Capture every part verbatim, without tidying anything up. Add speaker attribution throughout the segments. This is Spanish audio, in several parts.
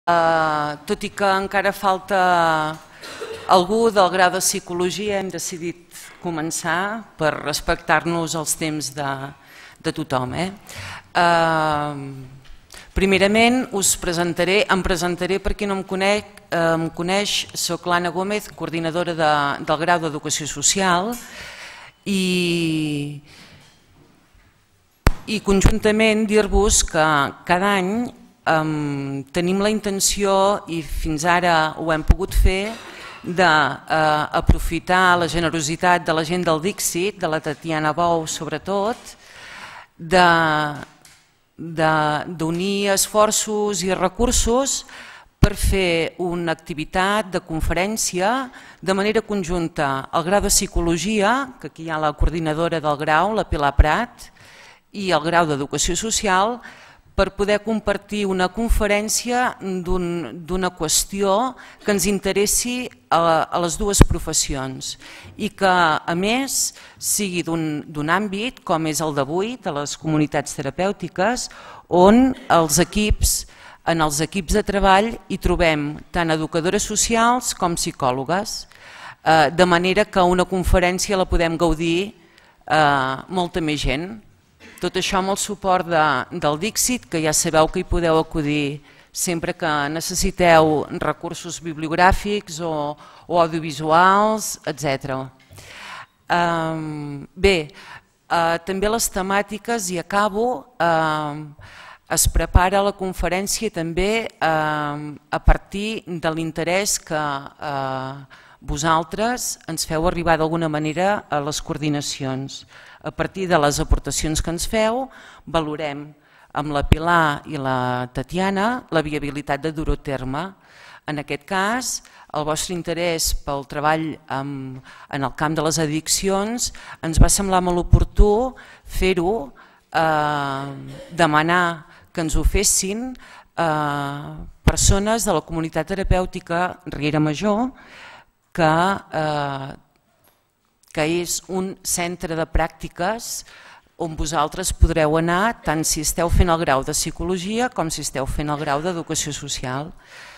Speaker 1: Uh, tot i que encara falta algú del grau de psicologia, hem decidit començar per respectar-nos els temps de, de tothom. Eh? Uh, primerament us presentaré, em presentaré per qui no em conec, eh, em coneix, soc l'Anna Gómez, coordinadora de, del grau d'Educació Social i, i conjuntament dir-vos que cada any Um, tenim la intenció, i fins ara ho hem pogut fer, d'aprofitar uh, la generositat de la gent del Dixit, de la Tatiana Bou sobretot, d'unir esforços i recursos per fer una activitat de conferència de manera conjunta al grau de Psicologia, que aquí hi ha la coordinadora del grau, la Pilar Prat, i el grau d'Educació Social, per poder compartir una conferència d'una qüestió que ens interessi a, a les dues professions i que, a més, sigui d'un àmbit com és el d'avui, de les comunitats terapèutiques, on els equips, en els equips de treball hi trobem tant educadores socials com psicòlogues, eh, de manera que una conferència la podem gaudir eh, molta més gent. Tot això amb el suport de, del Dixit, que ja sabeu que hi podeu acudir sempre que necessiteu recursos bibliogràfics o, o audiovisuals, etcètera. Um, bé, uh, també les temàtiques, i acabo, uh, es prepara la conferència també uh, a partir de l'interès que uh, vosaltres ens feu arribar d'alguna manera a les coordinacions. A partir de les aportacions que ens feu, valorem amb la Pilar i la Tatiana la viabilitat de dur-ho a terme. En aquest cas, el vostre interès pel treball en el camp de les addiccions ens va semblar molt oportú fer-ho, demanar que ens ho fessin persones de la comunitat terapèutica Riera Major, que que és un centre de pràctiques on vosaltres podreu anar tant si esteu fent el grau de Psicologia com si esteu fent el grau d'Educació Social.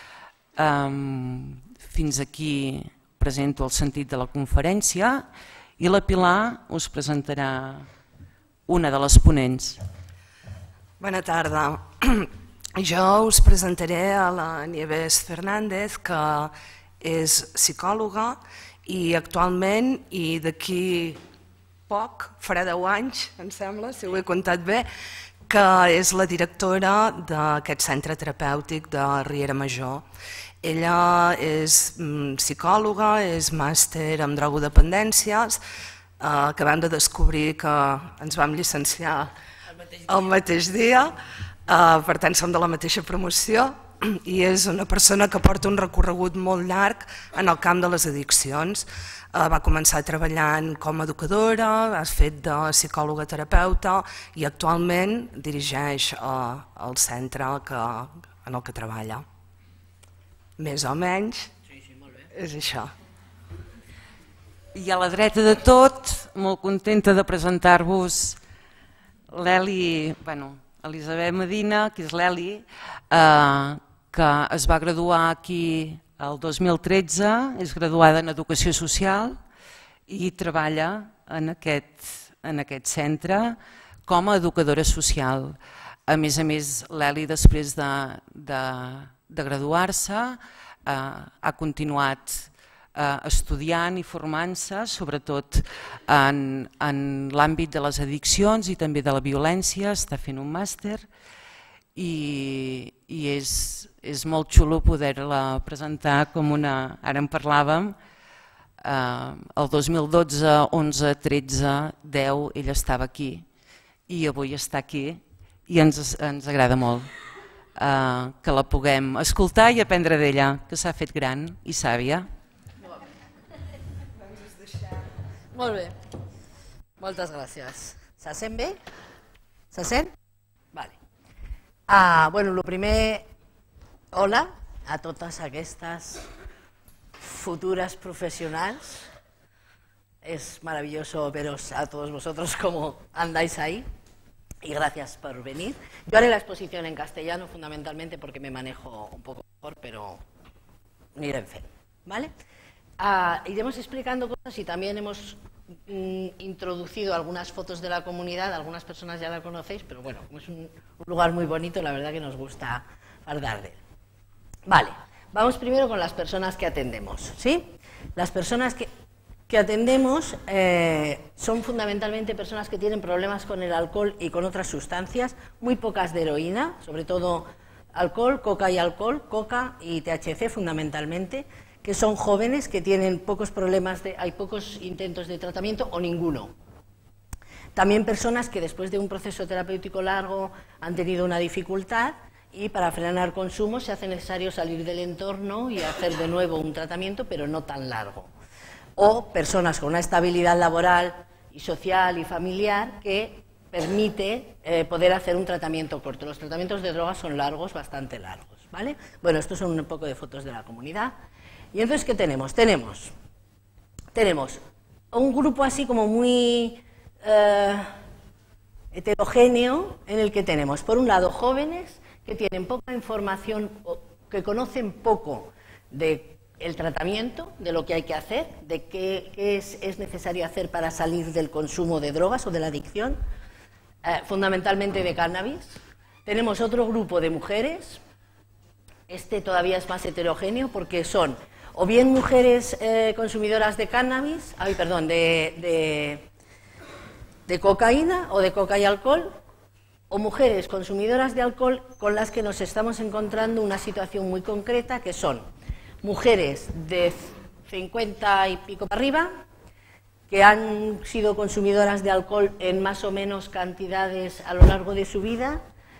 Speaker 1: Fins aquí presento el sentit de la conferència i la Pilar us presentarà una de les ponents.
Speaker 2: Bona tarda. Jo us presentaré a la Nieves Fernández, que és psicòloga i actualment, i d'aquí poc, farà deu anys, em sembla, si ho he comptat bé, que és la directora d'aquest centre terapèutic de Riera Major. Ella és psicòloga, és màster en drogodependències, acabem de descobrir que ens vam llicenciar el mateix dia, per tant som de la mateixa promoció, i és una persona que porta un recorregut molt llarg en el camp de les addiccions. Va començar treballant com a educadora, ha fet de psicòloga terapeuta i actualment dirigeix el centre en el que treballa. Més o menys és això.
Speaker 1: I a la dreta de tot, molt contenta de presentar-vos l'Eli, bueno, Elisabet Medina, que és l'Eli, que es va graduar aquí el dos mil tretze, és graduada en Educació Social i treballa en aquest centre com a educadora social. A més a més, l'Eli, després de graduar-se, ha continuat estudiant i formant-se, sobretot en l'àmbit de les addiccions i també de la violència, està fent un màster i és molt xulo poder-la presentar com una... Ara en parlàvem, el dos mil dotze, onze, tretze, deu, ella estava aquí i avui està aquí i ens agrada molt que la puguem escoltar i aprendre d'ella, que s'ha fet gran i sàvia.
Speaker 3: Molt bé, moltes gràcies. Se sent bé? Se sent? Vale. Bueno, el primer, hola a totes aquestes futuras profesionals. Es maravilloso veros a todos vosotros como andáis ahí y gracias por venir. Yo haré la exposición en castellano fundamentalmente porque me manejo un poco pero anirem fent, ¿vale? Uh, iremos explicando cosas y también hemos mm, introducido algunas fotos de la comunidad, algunas personas ya la conocéis, pero bueno, como es un, un lugar muy bonito, la verdad que nos gusta hablar de él. Vale, vamos primero con las personas que atendemos, ¿sí? Las personas que, que atendemos eh, son fundamentalmente personas que tienen problemas con el alcohol y con otras sustancias, muy pocas de heroína, sobre todo alcohol, coca y alcohol, coca y T H C fundamentalmente, que son jóvenes, que tienen pocos problemas, de, hay pocos intentos de tratamiento o ninguno. También personas que después de un proceso terapéutico largo han tenido una dificultad y para frenar consumo se hace necesario salir del entorno y hacer de nuevo un tratamiento, pero no tan largo. O personas con una estabilidad laboral y social y familiar que permite eh, poder hacer un tratamiento corto. Los tratamientos de drogas son largos, bastante largos, ¿vale? Bueno, estos son un poco de fotos de la comunidad. Y entonces, ¿qué tenemos? Tenemos, tenemos un grupo así como muy eh, heterogéneo, en el que tenemos, por un lado, jóvenes que tienen poca información, que conocen poco del tratamiento, de lo que hay que hacer, de qué, qué es, es necesario hacer para salir del consumo de drogas o de la adicción, eh, fundamentalmente de cannabis. Tenemos otro grupo de mujeres, este todavía es más heterogéneo porque son o bien mujeres eh, consumidoras de cannabis, ay, perdón, de, de, de cocaína o de coca y alcohol, o mujeres consumidoras de alcohol con las que nos estamos encontrando una situación muy concreta, que son mujeres de cincuenta y pico para arriba, que han sido consumidoras de alcohol en más o menos cantidades a lo largo de su vida,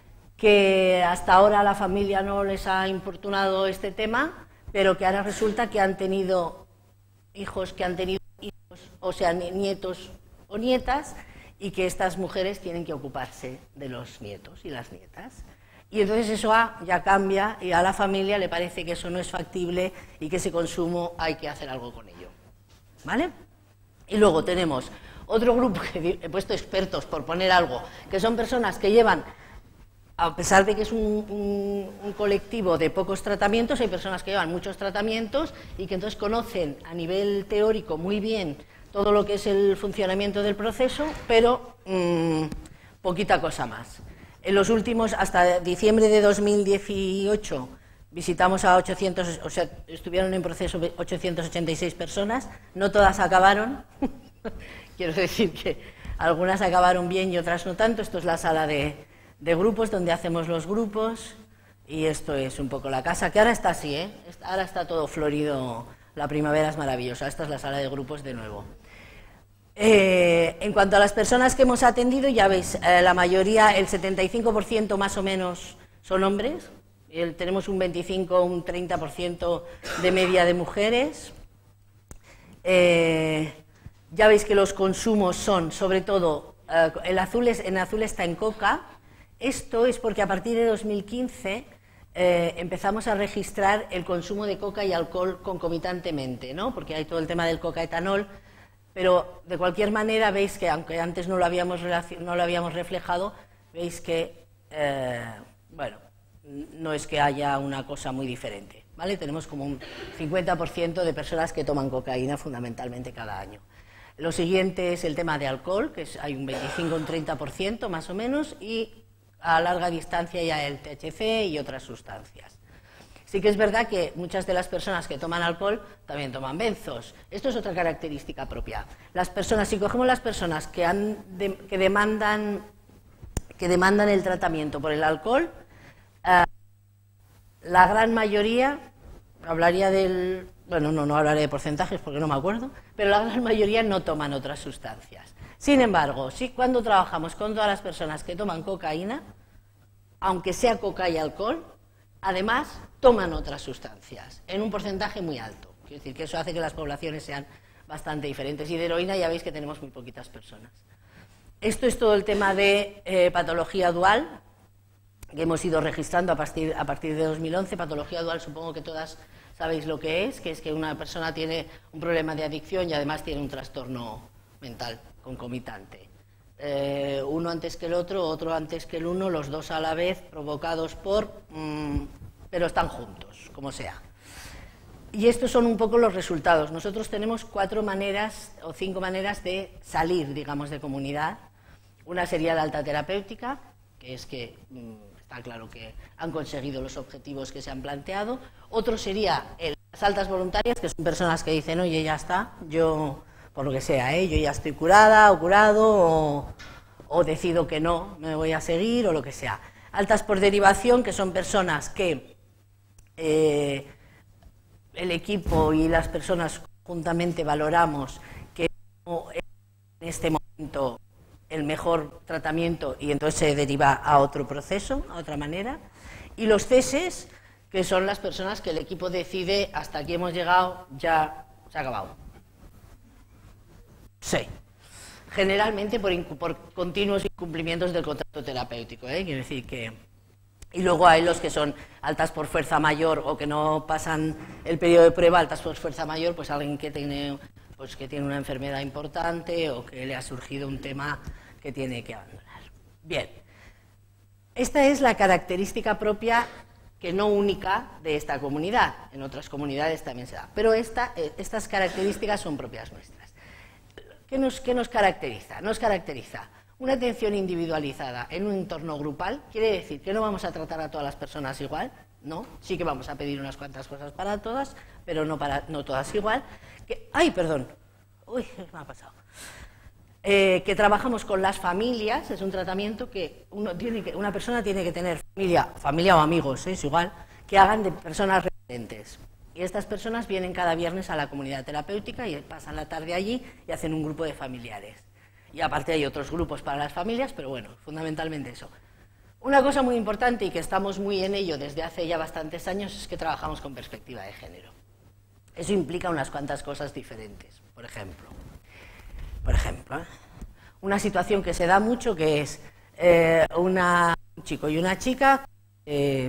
Speaker 3: que hasta ahora la familia no les ha importunado este tema, pero que ahora resulta que han tenido hijos, que han tenido hijos, o sea, nietos o nietas, y que estas mujeres tienen que ocuparse de los nietos y las nietas. Y entonces eso ah, ya cambia, y a la familia le parece que eso no es factible y que ese consumo hay que hacer algo con ello, ¿vale? Y luego tenemos otro grupo, que he puesto expertos por poner algo, que son personas que llevan, a pesar de que es un, un, un colectivo de pocos tratamientos, hay personas que llevan muchos tratamientos y que entonces conocen a nivel teórico muy bien todo lo que es el funcionamiento del proceso, pero mmm, poquita cosa más. En los últimos, hasta diciembre de dos mil dieciocho, visitamos a ochocientos, o sea, estuvieron en proceso ochocientas ochenta y seis personas, no todas acabaron, quiero decir que algunas acabaron bien y otras no tanto. Esto es la sala de... de grupos, donde hacemos los grupos, y esto es un poco la casa, que ahora está así, ¿eh? Ahora está todo florido, la primavera es maravillosa. Esta es la sala de grupos de nuevo. Eh, en cuanto a las personas que hemos atendido, ya veis, eh, la mayoría, el setenta y cinco por ciento más o menos son hombres, el, tenemos un veinticinco, un treinta por ciento de media de mujeres. Eh, ya veis que los consumos son, sobre todo, eh, el azul es, en azul está en coca. Esto es porque a partir de dos mil quince eh, empezamos a registrar el consumo de coca y alcohol concomitantemente, ¿no? Porque hay todo el tema del coca-etanol, pero de cualquier manera veis que, aunque antes no lo habíamos, no lo habíamos reflejado, veis que, eh, bueno, no es que haya una cosa muy diferente, ¿vale? Tenemos como un cincuenta por ciento de personas que toman cocaína fundamentalmente cada año. Lo siguiente es el tema de alcohol, que es, hay un veinticinco, un treinta por ciento más o menos, y a larga distancia ya el T H C y otras sustancias. Sí que es verdad que muchas de las personas que toman alcohol también toman benzos. Esto es otra característica propia. Las personas, si cogemos las personas que, han de, que, demandan, que demandan el tratamiento por el alcohol, eh, la gran mayoría, hablaría del... Bueno, no, no hablaré de porcentajes porque no me acuerdo, pero la gran mayoría no toman otras sustancias. Sin embargo, sí, cuando trabajamos con todas las personas que toman cocaína, aunque sea coca y alcohol, además toman otras sustancias, en un porcentaje muy alto. Quiero decir que eso hace que las poblaciones sean bastante diferentes. Y de heroína ya veis que tenemos muy poquitas personas. Esto es todo el tema de eh, patología dual, que hemos ido registrando a partir, a partir de dos mil once. Patología dual, supongo que todas sabéis lo que es, que es que una persona tiene un problema de adicción y además tiene un trastorno mental concomitante. Eh, uno antes que el otro, otro antes que el uno, los dos a la vez, provocados por mmm, pero están juntos, como sea. Y estos son un poco los resultados. Nosotros tenemos cuatro maneras o cinco maneras de salir, digamos, de comunidad. Una sería la alta terapéutica, que es que mmm, está claro que han conseguido los objetivos que se han planteado. Otro sería el, las altas voluntarias, que son personas que dicen, oye, ya está, yo, por lo que sea, ¿eh? yo ya estoy curada o curado, o, o decido que no, me voy a seguir, o lo que sea. Altas por derivación, que son personas que eh, el equipo y las personas conjuntamente valoramos que no es en este momento el mejor tratamiento y entonces se deriva a otro proceso, a otra manera. Y los ceses, que son las personas que el equipo decide hasta aquí hemos llegado, ya se ha acabado. Sí. Generalmente por, por continuos incumplimientos del contrato terapéutico, ¿eh? Quiero decir que... Y luego hay los que son altas por fuerza mayor o que no pasan el periodo de prueba, altas por fuerza mayor, pues alguien que tiene, pues que tiene una enfermedad importante o que le ha surgido un tema que tiene que abandonar. Bien, esta es la característica propia, que no única, de esta comunidad. En otras comunidades también se da, pero esta, estas características son propias nuestras. ¿Qué nos, qué nos caracteriza? Nos caracteriza una atención individualizada en un entorno grupal. Quiere decir que no vamos a tratar a todas las personas igual, no, sí que vamos a pedir unas cuantas cosas para todas, pero no, para, no todas igual. Que, ay, perdón, uy, me ha pasado. Eh, que trabajamos con las familias, es un tratamiento que, uno tiene que una persona tiene que tener familia, familia o amigos, ¿eh? Es igual, que hagan de personas referentes. Y estas personas vienen cada viernes a la comunidad terapéutica y pasan la tarde allí y hacen un grupo de familiares. Y aparte hay otros grupos para las familias, pero bueno, fundamentalmente eso. Una cosa muy importante y que estamos muy en ello desde hace ya bastantes años es que trabajamos con perspectiva de género. Eso implica unas cuantas cosas diferentes. Por ejemplo, por ejemplo, ¿eh? una situación que se da mucho que es eh, una, un chico y una chica eh,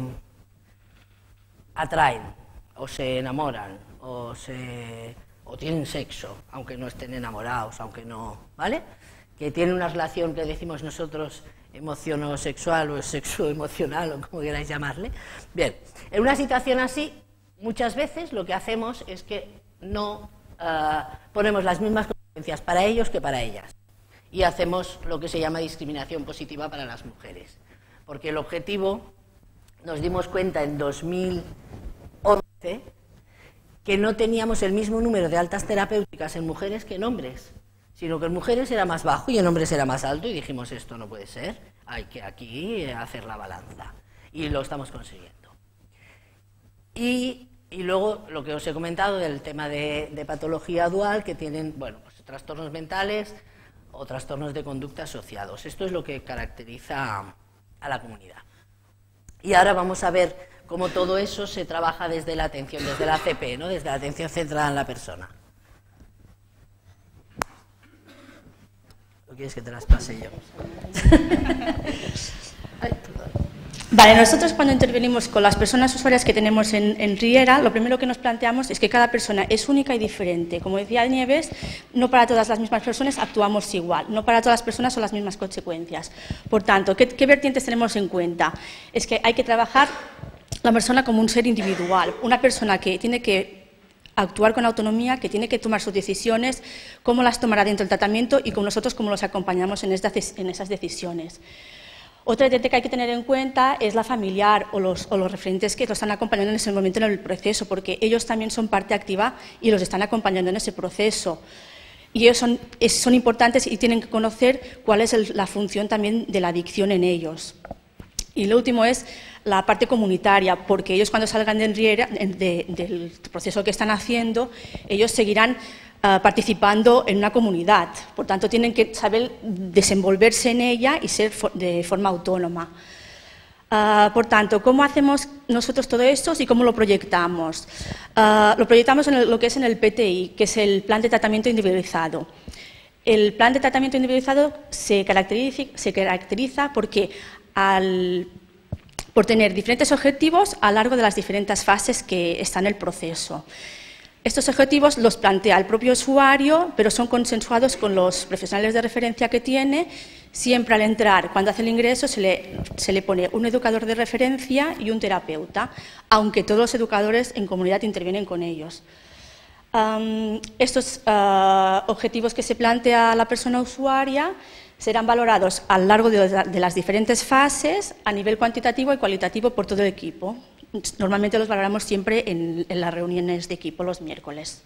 Speaker 3: atraen o se enamoran o, se, o tienen sexo, aunque no estén enamorados, aunque no, ¿vale? Que tienen una relación que decimos nosotros emociono-sexual o sexo-emocional o como queráis llamarle. Bien, en una situación así, muchas veces lo que hacemos es que no uh, ponemos las mismas consecuencias para ellos que para ellas. Y hacemos lo que se llama discriminación positiva para las mujeres. Porque el objetivo, nos dimos cuenta en dos mil once, que no teníamos el mismo número de altas terapéuticas en mujeres que en hombres, sino que en mujeres era más bajo y en hombres era más alto, y dijimos, esto no puede ser, hay que aquí hacer la balanza, y lo estamos consiguiendo. Y, y luego, lo que os he comentado del tema de, de patología dual, que tienen, bueno, pues, trastornos mentales o trastornos de conducta asociados. Esto es lo que caracteriza a, a la comunidad. Y ahora vamos a ver cómo todo eso se trabaja desde la atención, desde la C P, ¿no? Desde la atención centrada en la persona. ¿O quieres que te las pase yo? Ay,
Speaker 4: Vale, nosotros cuando intervenimos con las personas usuarias que tenemos en, en Riera, lo primero que nos planteamos es que cada persona es única y diferente. Como decía Nieves, no para todas las mismas personas actuamos igual, no para todas las personas son las mismas consecuencias. Por tanto, ¿qué, qué vertientes tenemos en cuenta? Es que hay que trabajar la persona como un ser individual, una persona que tiene que actuar con autonomía, que tiene que tomar sus decisiones, cómo las tomará dentro del tratamiento y con nosotros cómo los acompañamos en, estas, en esas decisiones. Otra vertiente que hay que tener en cuenta es la familiar o los, o los referentes que los están acompañando en ese momento en el proceso, porque ellos también son parte activa y los están acompañando en ese proceso. Y ellos son, es, son importantes y tienen que conocer cuál es el, la función también de la adicción en ellos. Y lo último es la parte comunitaria, porque ellos cuando salgan de Riera, de, del proceso que están haciendo, ellos seguirán uh, participando en una comunidad. Por tanto, tienen que saber desenvolverse en ella y ser for, de forma autónoma. Uh, por tanto, ¿cómo hacemos nosotros todo esto y cómo lo proyectamos? Uh, lo proyectamos en el, lo que es en el P T I, que es el Plan de Tratamiento Individualizado. El Plan de Tratamiento Individualizado se caracteriza, se caracteriza porque al por tener diferentes objetivos a lo largo de las diferentes fases que están en el proceso. Estos objetivos los plantea el propio usuario, pero son consensuados con los profesionales de referencia que tiene. Siempre al entrar, cuando hace el ingreso, se le, se le pone un educador de referencia y un terapeuta, aunque todos los educadores en comunidad intervienen con ellos. Um, estos uh, objetivos que se plantea la persona usuaria serán valorados a lo largo de, de las diferentes fases, a nivel cuantitativo y cualitativo por todo el equipo. Normalmente los valoramos siempre en, en las reuniones de equipo los miércoles.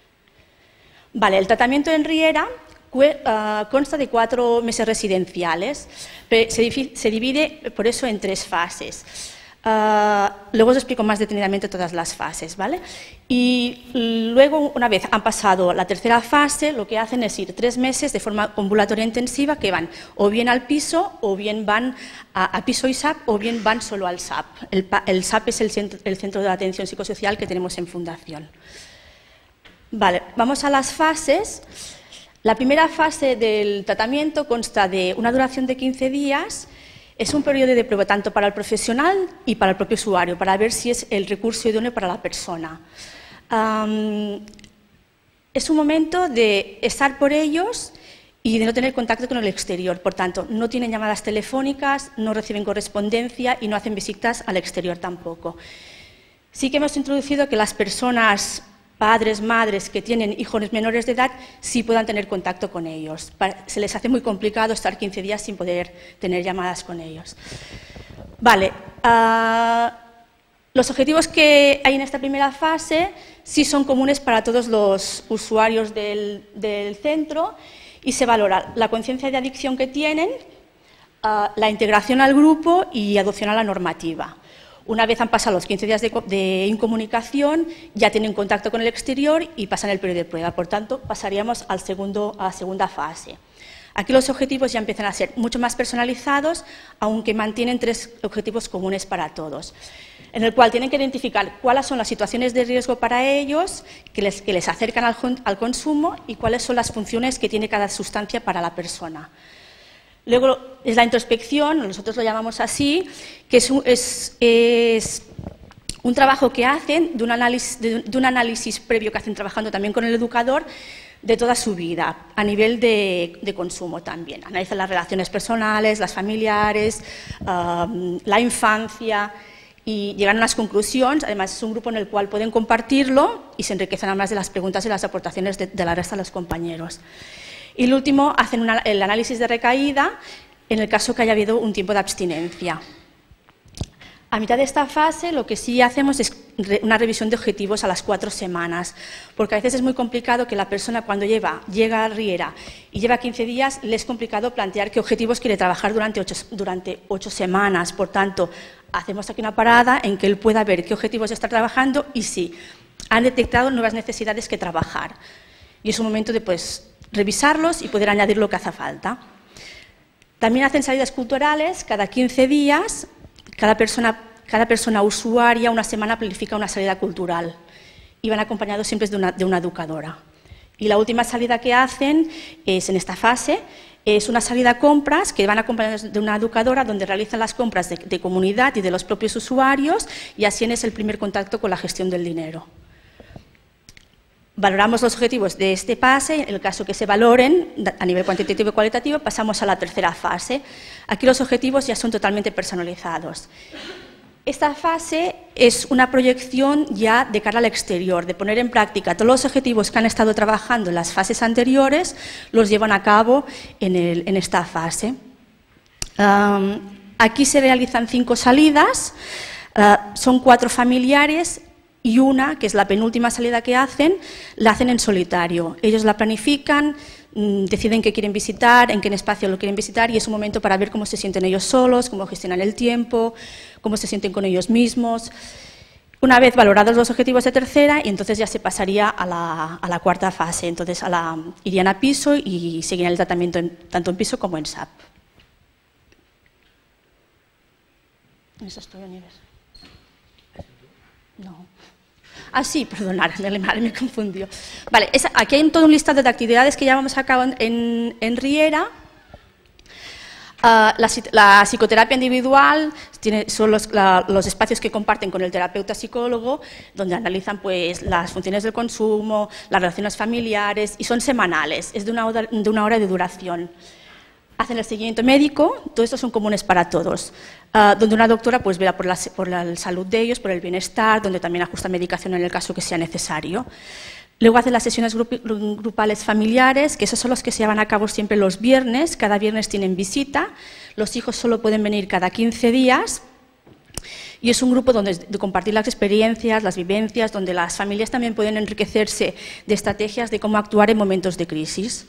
Speaker 4: Vale, el tratamiento en Riera uh, consta de cuatro meses residenciales. Se, se divide por eso en tres fases. Uh, luego os explico más detenidamente todas las fases, ¿vale? Y luego, una vez han pasado la tercera fase, lo que hacen es ir tres meses de forma ambulatoria intensiva, que van o bien al piso, o bien van a, a piso y S A P, o bien van solo al S A P. El, el S A P es el centro, el centro de atención psicosocial que tenemos en Fundación. Vale, vamos a las fases. La primera fase del tratamiento consta de una duración de quince días. Es un periodo de prueba tanto para el profesional y para el propio usuario, para ver si es el recurso idóneo para la persona. Um, es un momento de estar por ellos y de no tener contacto con el exterior. Por tanto, no tienen llamadas telefónicas, no reciben correspondencia y no hacen visitas al exterior tampoco. Sí que hemos introducido que las personas, padres, madres que tienen hijos menores de edad, sí puedan tener contacto con ellos. Se les hace muy complicado estar quince días sin poder tener llamadas con ellos. Vale, uh, los objetivos que hay en esta primera fase sí son comunes para todos los usuarios del, del centro y se valora la conciencia de adicción que tienen, uh, la integración al grupo y adopción a la normativa. Una vez han pasado los quince días de, de incomunicación, ya tienen contacto con el exterior y pasan el periodo de prueba. Por tanto, pasaríamos al segundo, a la segunda fase. Aquí los objetivos ya empiezan a ser mucho más personalizados, aunque mantienen tres objetivos comunes para todos, en el cual tienen que identificar cuáles son las situaciones de riesgo para ellos, que les, que les acercan al, al consumo y cuáles son las funciones que tiene cada sustancia para la persona. Luego es la introspección, nosotros lo llamamos así, que es un, es, es un trabajo que hacen de un, análisis, de, de un análisis previo que hacen trabajando también con el educador de toda su vida, a nivel de, de consumo también. Analizan las relaciones personales, las familiares, um, la infancia y llegan a unas conclusiones. Además es un grupo en el cual pueden compartirlo y se enriquecen además de las preguntas y las aportaciones de, de la resta de los compañeros. Y el último, hacen una, el análisis de recaída en el caso que haya habido un tiempo de abstinencia. A mitad de esta fase lo que sí hacemos es una revisión de objetivos a las cuatro semanas, porque a veces es muy complicado que la persona cuando lleva, llega a Riera y lleva quince días, le es complicado plantear qué objetivos quiere trabajar durante ocho, durante ocho semanas. Por tanto, hacemos aquí una parada en que él pueda ver qué objetivos está trabajando y si han detectado nuevas necesidades que trabajar. Y es un momento de pues, revisarlos y poder añadir lo que hace falta. También hacen salidas culturales cada quince días. Cada persona, cada persona usuaria una semana planifica una salida cultural y van acompañados siempre de una, de una educadora. Y la última salida que hacen es en esta fase, es una salida a compras que van acompañados de una educadora donde realizan las compras de, de comunidad y de los propios usuarios y así es el primer contacto con la gestión del dinero. Valoramos los objetivos de este pase, en el caso que se valoren a nivel cuantitativo y cualitativo, pasamos a la tercera fase. Aquí los objetivos ya son totalmente personalizados. Esta fase es una proyección ya de cara al exterior, de poner en práctica todos los objetivos que han estado trabajando en las fases anteriores, los llevan a cabo en, el, en esta fase. Um, aquí se realizan cinco salidas, uh, son cuatro familiares, y una, que es la penúltima salida que hacen, la hacen en solitario. Ellos la planifican, deciden qué quieren visitar, en qué espacio lo quieren visitar y es un momento para ver cómo se sienten ellos solos, cómo gestionan el tiempo, cómo se sienten con ellos mismos. Una vez valorados los objetivos de tercera, y entonces ya se pasaría a la, a la cuarta fase. Entonces a la, irían a piso y seguirían el tratamiento en, tanto en piso como en S A P. ¿Eso es todo, Nieves? No. Ah, sí, perdonad, me, me confundió. Vale, es, aquí hay todo un listado de actividades que llevamos a cabo en, en Riera. Uh, la, la psicoterapia individual tiene, son los, la, los espacios que comparten con el terapeuta psicólogo, donde analizan pues, las funciones del consumo, las relaciones familiares, y son semanales, es de una hora de, una hora de duración. Hacen el seguimiento médico, todo esto son comunes para todos, uh, donde una doctora pues, vela por la, por la salud de ellos, por el bienestar, donde también ajusta medicación en el caso que sea necesario. Luego hacen las sesiones grupales familiares, que esos son los que se llevan a cabo siempre los viernes. Cada viernes tienen visita, los hijos solo pueden venir cada quince días. Y es un grupo donde de compartir las experiencias, las vivencias, donde las familias también pueden enriquecerse de estrategias de cómo actuar en momentos de crisis.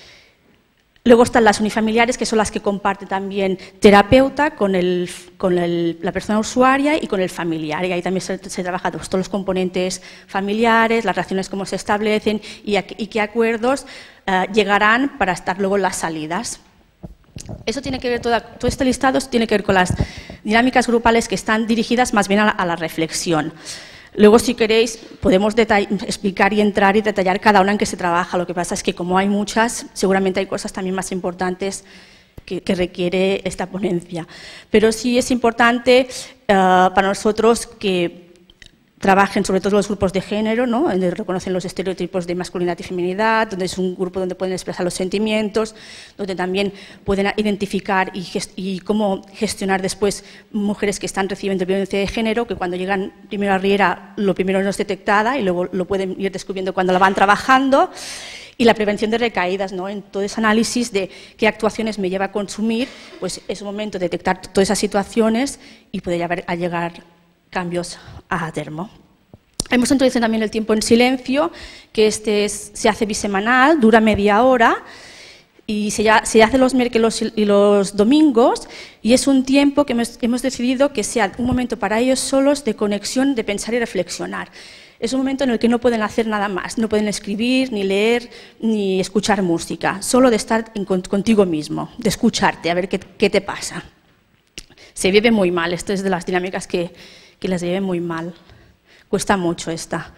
Speaker 4: Luego están las unifamiliares, que son las que comparte también terapeuta con, el, con el, la persona usuaria y con el familiar. Y ahí también se, se trabaja todos los componentes familiares, las relaciones cómo se establecen y, a, y qué acuerdos uh, llegarán para estar luego en las salidas. Eso tiene que ver, toda, todo este listado tiene que ver con las dinámicas grupales que están dirigidas más bien a la, a la reflexión. Luego, si queréis, podemos explicar y entrar y detallar cada una en que se trabaja. Lo que pasa es que, como hay muchas, seguramente hay cosas también más importantes que, que requiere esta ponencia. Pero sí es importante uh, para nosotros que trabajen sobre todo los grupos de género, ¿no? Donde reconocen los estereotipos de masculinidad y feminidad, donde es un grupo donde pueden expresar los sentimientos, donde también pueden identificar y, y cómo gestionar después mujeres que están recibiendo violencia de género, que cuando llegan primero a Riera lo primero no es detectada y luego lo pueden ir descubriendo cuando la van trabajando. Y la prevención de recaídas, ¿no? En todo ese análisis de qué actuaciones me lleva a consumir, pues es un momento de detectar todas esas situaciones y poder llevar a llegar cambios a termo. Hemos introducido también el tiempo en silencio, que este es, se hace bisemanal, dura media hora y se, ya, se hace los miércoles y los domingos, y es un tiempo que hemos, hemos decidido que sea un momento para ellos solos de conexión, de pensar y reflexionar. Es un momento en el que no pueden hacer nada más, no pueden escribir, ni leer, ni escuchar música, solo de estar en, contigo mismo, de escucharte, a ver qué, qué te pasa. Se vive muy mal, esto es de las dinámicas que que las lleven muy mal. Cuesta mucho esta.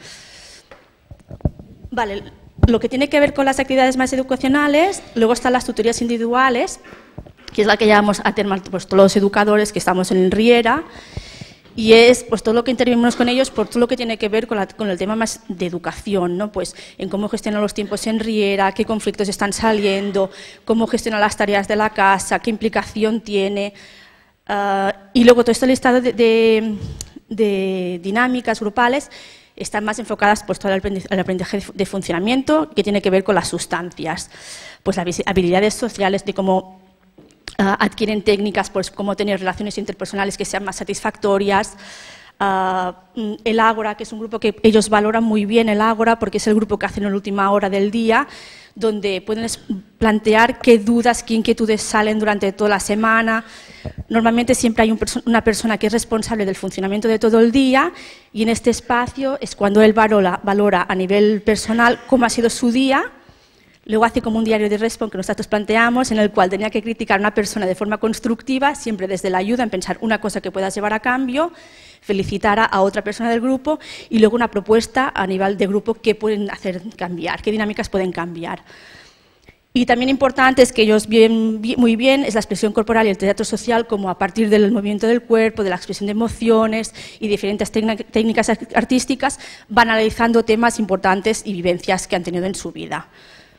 Speaker 4: Vale, lo que tiene que ver con las actividades más educacionales, luego están las tutorías individuales, que es la que llevamos a termo pues, todos los educadores que estamos en Riera, y es pues, todo lo que intervenimos con ellos por todo lo que tiene que ver con, la, con el tema más de educación, ¿no? Pues, en cómo gestionar los tiempos en Riera, qué conflictos están saliendo, cómo gestionar las tareas de la casa, qué implicación tiene. Uh, y luego todo este listado de, de, de dinámicas grupales están más enfocadas pues, todo el aprendizaje de funcionamiento, que tiene que ver con las sustancias, pues las habilidades sociales de cómo uh, adquieren técnicas, pues cómo tener relaciones interpersonales que sean más satisfactorias. Uh, el Ágora, que es un grupo que ellos valoran muy bien, el Ágora, porque es el grupo que hacen en la última hora del día, donde pueden plantear qué dudas, qué inquietudes salen durante toda la semana. Normalmente siempre hay un perso una persona que es responsable del funcionamiento de todo el día, y en este espacio es cuando él valora, valora a nivel personal cómo ha sido su día. Luego hace como un diario de respuesta que nosotros planteamos, en el cual tenía que criticar a una persona de forma constructiva, siempre desde la ayuda, en pensar una cosa que puedas llevar a cambio, felicitar a, a otra persona del grupo, y luego una propuesta a nivel de grupo que pueden hacer cambiar, qué dinámicas pueden cambiar. Y también importante es que ellos ven muy bien es la expresión corporal y el teatro social, como a partir del movimiento del cuerpo, de la expresión de emociones y diferentes técnicas artísticas, van analizando temas importantes y vivencias que han tenido en su vida.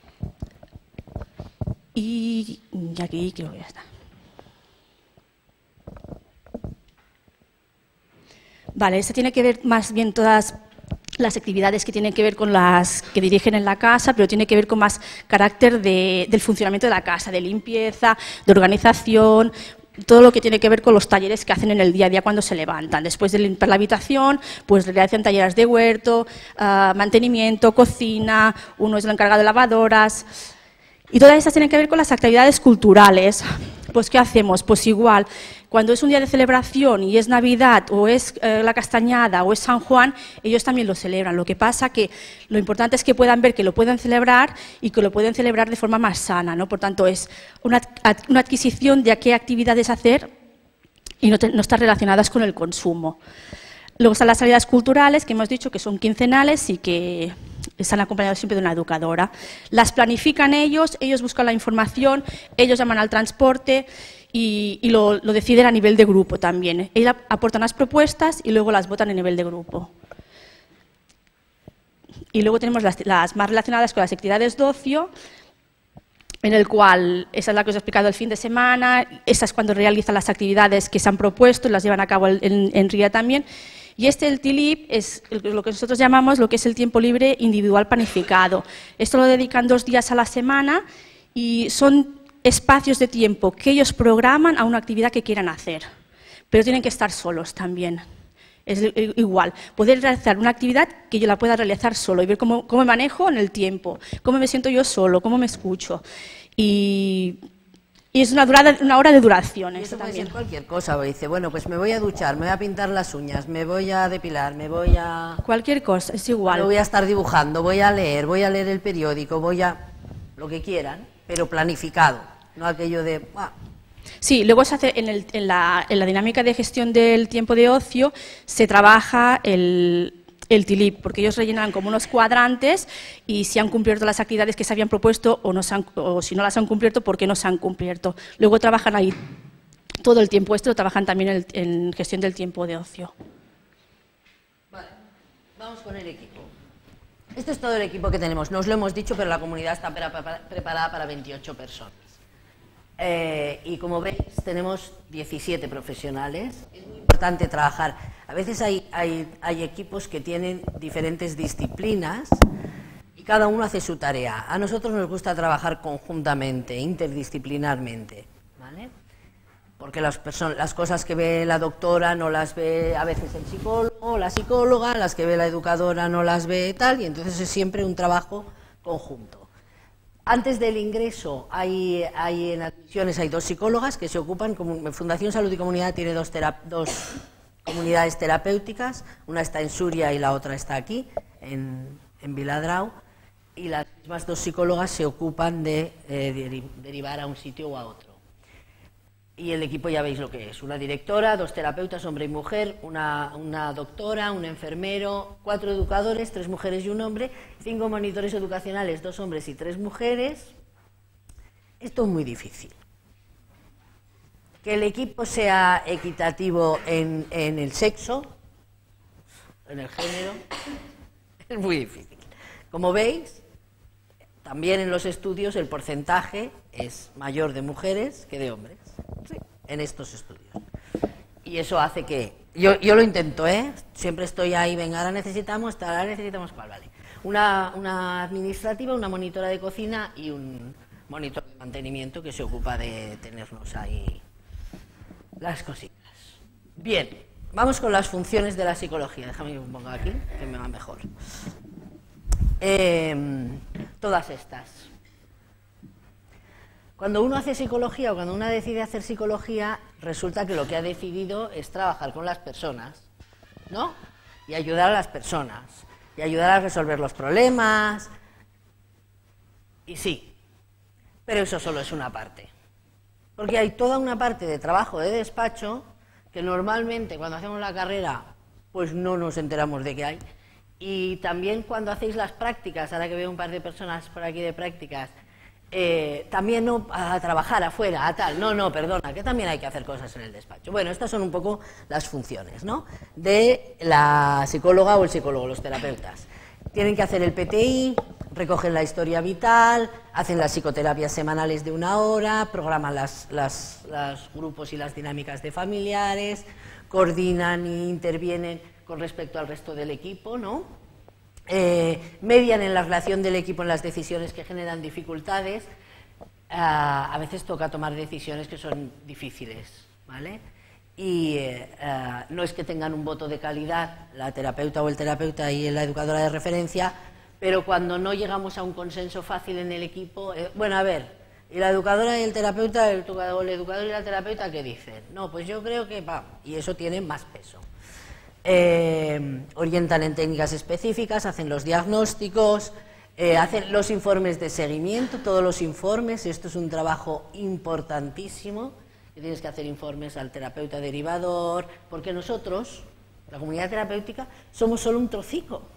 Speaker 4: Y aquí creo que ya está. Vale, esto tiene que ver más bien todas las actividades que tienen que ver con las que dirigen en la casa, pero tiene que ver con más carácter de, del funcionamiento de la casa, de limpieza, de organización, todo lo que tiene que ver con los talleres que hacen en el día a día cuando se levantan. Después de limpiar la habitación, pues realizan talleres de huerto, uh, mantenimiento, cocina, uno es el encargado de lavadoras. Y todas estas tienen que ver con las actividades culturales. Pues, ¿qué hacemos? Pues igual, cuando es un día de celebración y es Navidad, o es eh, la Castañada, o es San Juan, ellos también lo celebran. Lo que pasa que lo importante es que puedan ver que lo pueden celebrar y que lo pueden celebrar de forma más sana, ¿no? Por tanto, es una, una adquisición de a qué actividades hacer y no, te, no estar relacionadas con el consumo. Luego están las salidas culturales, que hemos dicho que son quincenales y que están acompañados siempre de una educadora. Las planifican ellos, ellos buscan la información, ellos llaman al transporte y, y lo, lo deciden a nivel de grupo también. Ellos aportan las propuestas y luego las votan a nivel de grupo. Y luego tenemos las, las más relacionadas con las actividades de ocio, en el cual, esa es la que os he explicado el fin de semana, esa es cuando realizan las actividades que se han propuesto, las llevan a cabo en, en R I A también. Y este, el T L I P, es lo que nosotros llamamos lo que es el tiempo libre individual planificado. Esto lo dedican dos días a la semana y son espacios de tiempo que ellos programan a una actividad que quieran hacer, pero tienen que estar solos también. Es igual, poder realizar una actividad que yo la pueda realizar solo y ver cómo, cómo me manejo en el tiempo, cómo me siento yo solo, cómo me escucho. Y, y es una, durada, una hora de duración.
Speaker 3: Y eso puede
Speaker 4: también.
Speaker 3: ser cualquier cosa, o dice, bueno, pues me voy a duchar, me voy a pintar las uñas, me voy a depilar, me voy a...
Speaker 4: Cualquier cosa, es igual.
Speaker 3: Lo voy a estar dibujando, voy a leer, voy a leer el periódico, voy a... lo que quieran, pero planificado, no aquello de... Ah,
Speaker 4: sí, luego se hace en, el, en, la, en la dinámica de gestión del tiempo de ocio, se trabaja el, el T L I P, porque ellos rellenan como unos cuadrantes y si han cumplido las actividades que se habían propuesto o, no se han, o si no las han cumplido, ¿por qué no se han cumplido? Luego trabajan ahí todo el tiempo, esto lo trabajan también en, en gestión del tiempo de ocio.
Speaker 3: vale, vamos con el equipo. Este es todo el equipo que tenemos, no os lo hemos dicho, pero la comunidad está preparada para veintiocho personas. Eh, y como veis, tenemos diecisiete profesionales. Es muy importante trabajar. A veces hay, hay, hay equipos que tienen diferentes disciplinas y cada uno hace su tarea. A nosotros nos gusta trabajar conjuntamente, interdisciplinarmente, ¿vale? Porque las, las cosas que ve la doctora no las ve a veces el psicólogo, la psicóloga, las que ve la educadora no las ve tal, y entonces es siempre un trabajo conjunto. Antes del ingreso, hay, hay en admisiones hay dos psicólogas que se ocupan, como Fundación Salud y Comunidad tiene dos, tera, dos comunidades terapéuticas, una está en Suria y la otra está aquí, en, en Viladrau, y las mismas dos psicólogas se ocupan de eh, derivar a un sitio o a otro. Y el equipo ya veis lo que es, una directora, dos terapeutas, hombre y mujer, una, una doctora, un enfermero, cuatro educadores, tres mujeres y un hombre, cinco monitores educacionales, dos hombres y tres mujeres. Esto es muy difícil. Que el equipo sea equitativo en, en el sexo, en el género, es muy difícil. Como veis, también en los estudios el porcentaje es mayor de mujeres que de hombres. Sí, en estos estudios. Y eso hace que... Yo, yo lo intento, ¿eh? Siempre estoy ahí, venga, ahora necesitamos tal, ahora necesitamos cuál, vale. Una, una administrativa, una monitora de cocina y un monitor de mantenimiento que se ocupa de tenernos ahí las cositas. Bien, vamos con las funciones de la psicología. Déjame que me ponga aquí, que me va mejor. Eh, todas estas. Cuando uno hace psicología o cuando uno decide hacer psicología, resulta que lo que ha decidido es trabajar con las personas, ¿no? Y ayudar a las personas, y ayudar a resolver los problemas, y sí, pero eso solo es una parte. Porque hay toda una parte de trabajo de despacho que normalmente cuando hacemos la carrera, pues no nos enteramos de qué hay. Y también cuando hacéis las prácticas, ahora que veo un par de personas por aquí de prácticas, Eh, también no a trabajar afuera, a tal, no, no, perdona, que también hay que hacer cosas en el despacho. Bueno, estas son un poco las funciones, ¿no?, de la psicóloga o el psicólogo, los terapeutas. Tienen que hacer el P T I, recogen la historia vital, hacen las psicoterapias semanales de una hora, programan las, las, los grupos y las dinámicas de familiares, coordinan e intervienen con respecto al resto del equipo, ¿no?, Eh, median en la relación del equipo en las decisiones que generan dificultades. Uh, a veces toca tomar decisiones que son difíciles, ¿vale? Y uh, no es que tengan un voto de calidad la terapeuta o el terapeuta y la educadora de referencia, pero cuando no llegamos a un consenso fácil en el equipo, eh, bueno, a ver, y la educadora y el terapeuta, el educador, el educador y la terapeuta, ¿qué dicen? No, pues yo creo que va, y eso tiene más peso. Eh, orientan en técnicas específicas, hacen los diagnósticos, eh, hacen los informes de seguimiento, todos los informes. Esto es un trabajo importantísimo, que tienes que hacer informes al terapeuta derivador, porque nosotros, la comunidad terapéutica, somos solo un trocico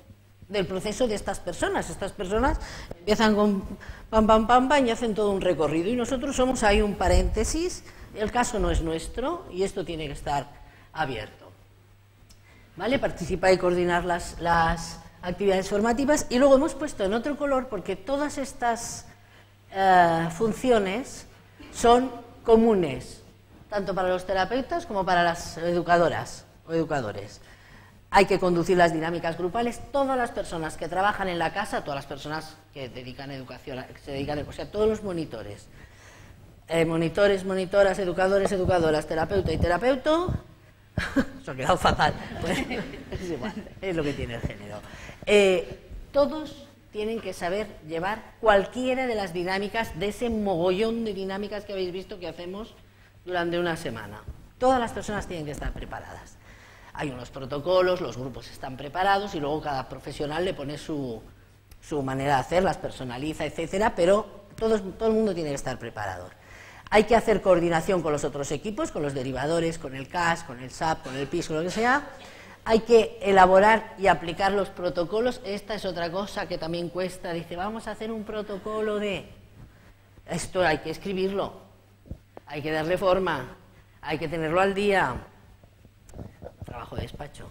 Speaker 3: del proceso de estas personas. Estas personas empiezan con pam, pam, pam, pam y hacen todo un recorrido y nosotros somos ahí un paréntesis, el caso no es nuestro y esto tiene que estar abierto. ¿Vale? Participar y coordinar las, las actividades formativas y luego hemos puesto en otro color porque todas estas eh, funciones son comunes, tanto para los terapeutas como para las educadoras o educadores. Hay que conducir las dinámicas grupales, todas las personas que trabajan en la casa, todas las personas que dedican educación, que se dedican, o sea, todos los monitores, eh, monitores, monitoras, educadores, educadoras, terapeuta y terapeuta, se ha quedado fatal, pues, es igual, es lo que tiene el género. Eh, todos tienen que saber llevar cualquiera de las dinámicas, de ese mogollón de dinámicas que habéis visto que hacemos durante una semana. Todas las personas tienen que estar preparadas. Hay unos protocolos, los grupos están preparados y luego cada profesional le pone su, su manera de hacer, las personaliza, etcétera, pero todo, todo el mundo tiene que estar preparado. Hay que hacer coordinación con los otros equipos, con los derivadores, con el C A S, con el S A P, con el P I S, con lo que sea. Hay que elaborar y aplicar los protocolos. Esta es otra cosa que también cuesta. Dice, vamos a hacer un protocolo de... Esto hay que escribirlo, hay que darle forma, hay que tenerlo al día. Trabajo de despacho.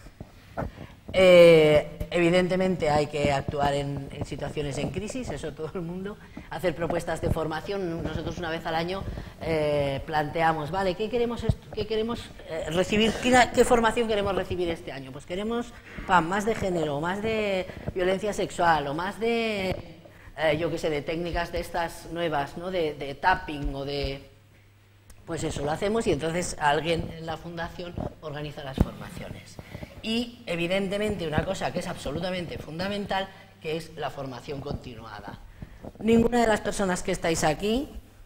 Speaker 3: Eh, evidentemente hay que actuar en, en situaciones en crisis, eso todo el mundo, hacer propuestas de formación. Nosotros una vez al año eh, planteamos, vale, ¿qué queremos, qué queremos eh, recibir, qué, qué formación queremos recibir este año? Pues queremos pam, más de género, más de violencia sexual o más de, eh, yo qué sé, de técnicas de estas nuevas, ¿no? de, de tapping o de... Pues eso, lo hacemos y entonces alguien en la fundación organiza las formaciones. Y, evidentemente, una cosa que es absolutamente fundamental, que es la formación continuada. Ninguna de las personas que estáis aquí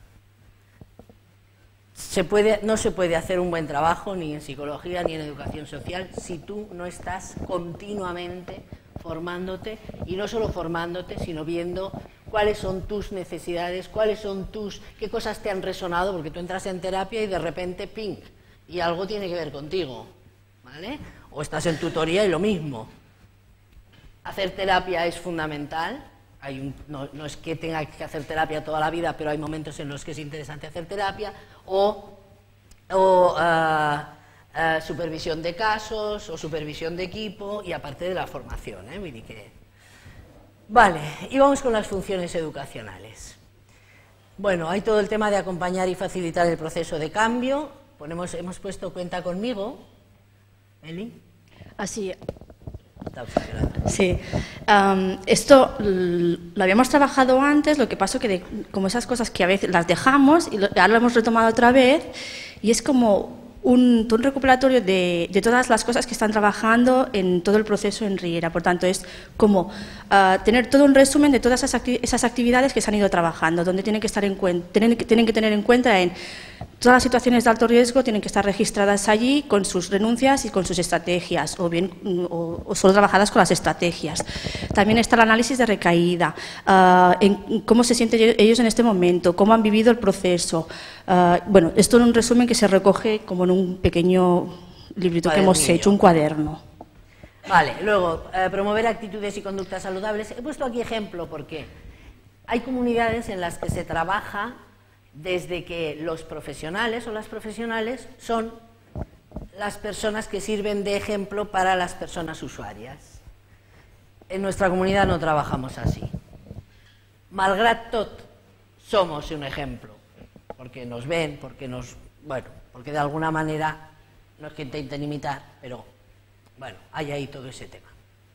Speaker 3: se puede, no se puede hacer un buen trabajo ni en psicología ni en educación social si tú no estás continuamente formándote, y no solo formándote, sino viendo cuáles son tus necesidades, cuáles son tus, qué cosas te han resonado, porque tú entras en terapia y de repente, ping, y algo tiene que ver contigo, ¿vale? O estás en tutoría y lo mismo. Hacer terapia es fundamental, hay un, no, no es que tenga que hacer terapia toda la vida, pero hay momentos en los que es interesante hacer terapia, o, o uh, uh, supervisión de casos, o supervisión de equipo, y aparte de la formación, ¿eh? Miri, que... Vale, y vamos con las funciones educacionales. Bueno, hay todo el tema de acompañar y facilitar el proceso de cambio. Ponemos, hemos puesto cuenta conmigo. ¿Eli?
Speaker 4: Así. Sí. Um, esto lo habíamos trabajado antes, lo que pasó que de, como esas cosas que a veces las dejamos y lo, ahora lo hemos retomado otra vez y es como un, un recuperatorio de, de todas las cosas que están trabajando en todo el proceso en Riera. Por tanto, es como uh, tener todo un resumen de todas esas, acti esas actividades que se han ido trabajando, donde tienen que, estar en tienen, que, tienen que tener en cuenta en todas las situaciones de alto riesgo, tienen que estar registradas allí con sus renuncias y con sus estrategias, o bien o, o solo trabajadas con las estrategias. También está el análisis de recaída, uh, en cómo se sienten ellos en este momento, cómo han vivido el proceso. Uh, bueno, esto en un resumen que se recoge como en un pequeño librito que hemos hecho, un cuaderno.
Speaker 3: Vale, luego, eh, promover actitudes y conductas saludables. He puesto aquí ejemplo porque hay comunidades en las que se trabaja desde que los profesionales o las profesionales son las personas que sirven de ejemplo para las personas usuarias. En nuestra comunidad no trabajamos así. Malgrat tot, somos un ejemplo, porque nos ven, porque nos... bueno, porque de alguna manera, no es que intenten imitar, pero bueno, hay ahí todo ese tema.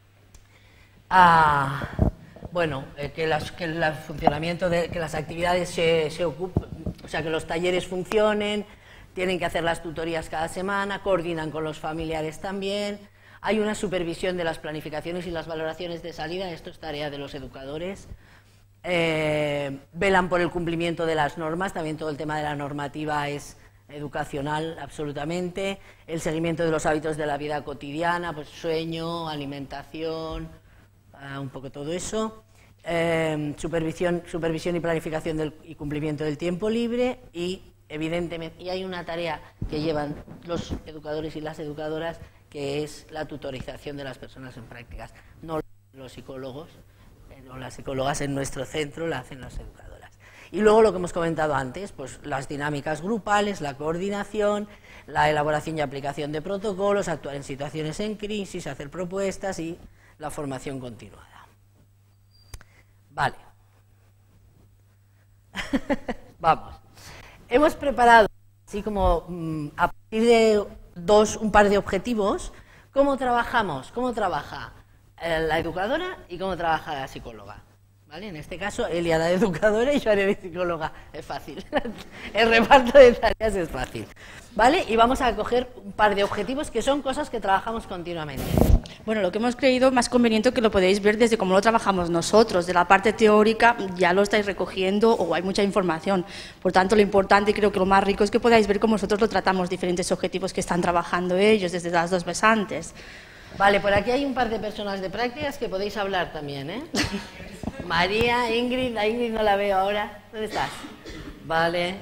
Speaker 3: Ah, bueno, eh, que, las, que el funcionamiento de que las actividades se, se ocupen, o sea, que los talleres funcionen, tienen que hacer las tutorías cada semana, coordinan con los familiares también, hay una supervisión de las planificaciones y las valoraciones de salida, esto es tarea de los educadores, eh, velan por el cumplimiento de las normas, también todo el tema de la normativa es educacional absolutamente, el seguimiento de los hábitos de la vida cotidiana, pues sueño, alimentación, uh, un poco todo eso, eh, supervisión, supervisión y planificación del, y cumplimiento del tiempo libre y evidentemente, y hay una tarea que llevan los educadores y las educadoras que es la tutorización de las personas en prácticas. No los psicólogos eh, o las psicólogas en nuestro centro, la hacen las educadoras. Y luego lo que hemos comentado antes, pues las dinámicas grupales, la coordinación, la elaboración y aplicación de protocolos, actuar en situaciones en crisis, hacer propuestas y la formación continuada. Vale. Vamos. Hemos preparado, así como mmm, a partir de dos, un par de objetivos, cómo trabajamos, cómo trabaja eh, la educadora y cómo trabaja la psicóloga. ¿Vale? En este caso, Eli hará de educadora y yo haré de psicóloga. Es fácil. El reparto de tareas es fácil. ¿Vale? Y vamos a coger un par de objetivos que son cosas que trabajamos continuamente.
Speaker 4: Bueno, lo que hemos creído más conveniente que lo podéis ver desde cómo lo trabajamos nosotros. De la parte teórica ya lo estáis recogiendo o hay mucha información. Por tanto, lo importante y creo que lo más rico es que podáis ver cómo nosotros lo tratamos, diferentes objetivos que están trabajando ellos desde las dos versantes.
Speaker 3: Vale, por aquí hay un par de personas de prácticas que podéis hablar también, ¿eh? María, Ingrid, a Ingrid no la veo ahora. ¿Dónde estás? Vale.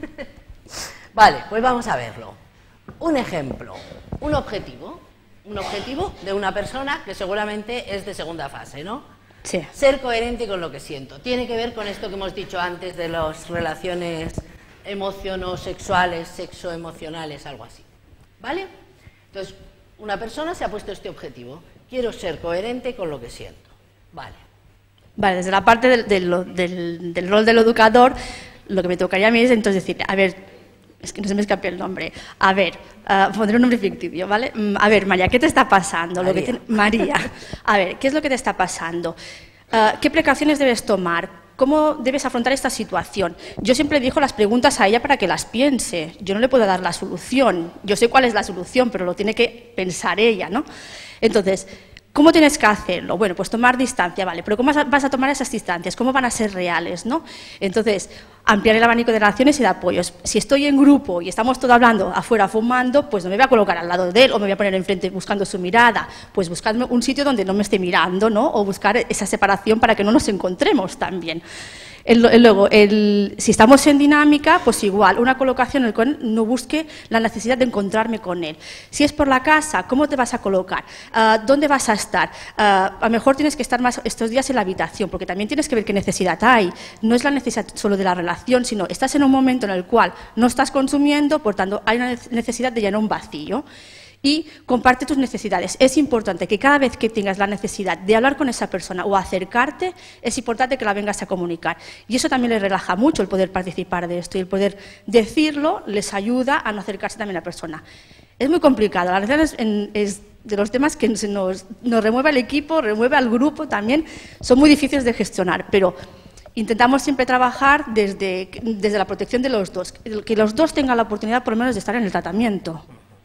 Speaker 3: Vale, pues vamos a verlo. Un ejemplo, un objetivo. Un objetivo de una persona que seguramente es de segunda fase, ¿no?
Speaker 4: Sí.
Speaker 3: Ser coherente con lo que siento. Tiene que ver con esto que hemos dicho antes de las relaciones emociono-sexuales, sexo-emocionales, algo así. ¿Vale? Entonces, una persona se ha puesto este objetivo. Quiero ser coherente con lo que siento. Vale.
Speaker 4: Vale, desde la parte del, del, del, del rol del educador, lo que me tocaría a mí es entonces decir, a ver, es que no se me escape el nombre, a ver, uh, pondré un nombre ficticio, ¿vale? A ver, María, ¿qué te está pasando?
Speaker 3: María.
Speaker 4: Lo que te, María, a ver, ¿qué es lo que te está pasando? Uh, ¿Qué precauciones debes tomar? ¿Cómo debes afrontar esta situación? Yo siempre digo las preguntas a ella para que las piense. Yo no le puedo dar la solución. Yo sé cuál es la solución, pero lo tiene que pensar ella, ¿no? Entonces, ¿cómo tienes que hacerlo? Bueno, pues tomar distancia, vale, pero ¿cómo vas a tomar esas distancias? ¿Cómo van a ser reales, no? Entonces, ampliar el abanico de relaciones y de apoyos. Si estoy en grupo y estamos todos hablando afuera fumando, pues no me voy a colocar al lado de él o me voy a poner enfrente buscando su mirada. Pues buscarme un sitio donde no me esté mirando, ¿no? O buscar esa separación para que no nos encontremos también. El, el, luego, el, si estamos en dinámica, pues igual, una colocación en la cual no busque la necesidad de encontrarme con él. Si es por la casa, ¿cómo te vas a colocar? Uh, ¿Dónde vas a estar? Uh, a lo mejor tienes que estar más estos días en la habitación, porque también tienes que ver qué necesidad hay. No es la necesidad solo de la relación, sino estás en un momento en el cual no estás consumiendo, por tanto, hay una necesidad de llenar un vacío. Y comparte tus necesidades. Es importante que cada vez que tengas la necesidad de hablar con esa persona o acercarte, es importante que la vengas a comunicar. Y eso también les relaja mucho el poder participar de esto y el poder decirlo les ayuda a no acercarse también a la persona. Es muy complicado, la relación es, en, es de los temas que nos, nos remueve al equipo, remueve al grupo también, son muy difíciles de gestionar, pero intentamos siempre trabajar desde, desde la protección de los dos, que los dos tengan la oportunidad por lo menos de estar en el tratamiento.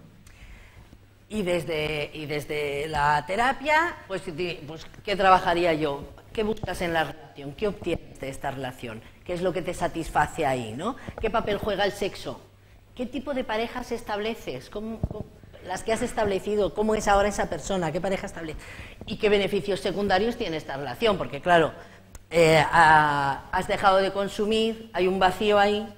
Speaker 3: Y desde, y desde la terapia, pues, pues, ¿qué trabajaría yo? ¿Qué buscas en la relación? ¿Qué obtienes de esta relación? ¿Qué es lo que te satisface ahí, ¿no? ¿Qué papel juega el sexo? ¿Qué tipo de parejas estableces? ¿Cómo, cómo, las que has establecido? ¿Cómo es ahora esa persona? ¿Qué pareja establece? ¿Y qué beneficios secundarios tiene esta relación? Porque, claro, eh, a, has dejado de consumir, hay un vacío ahí,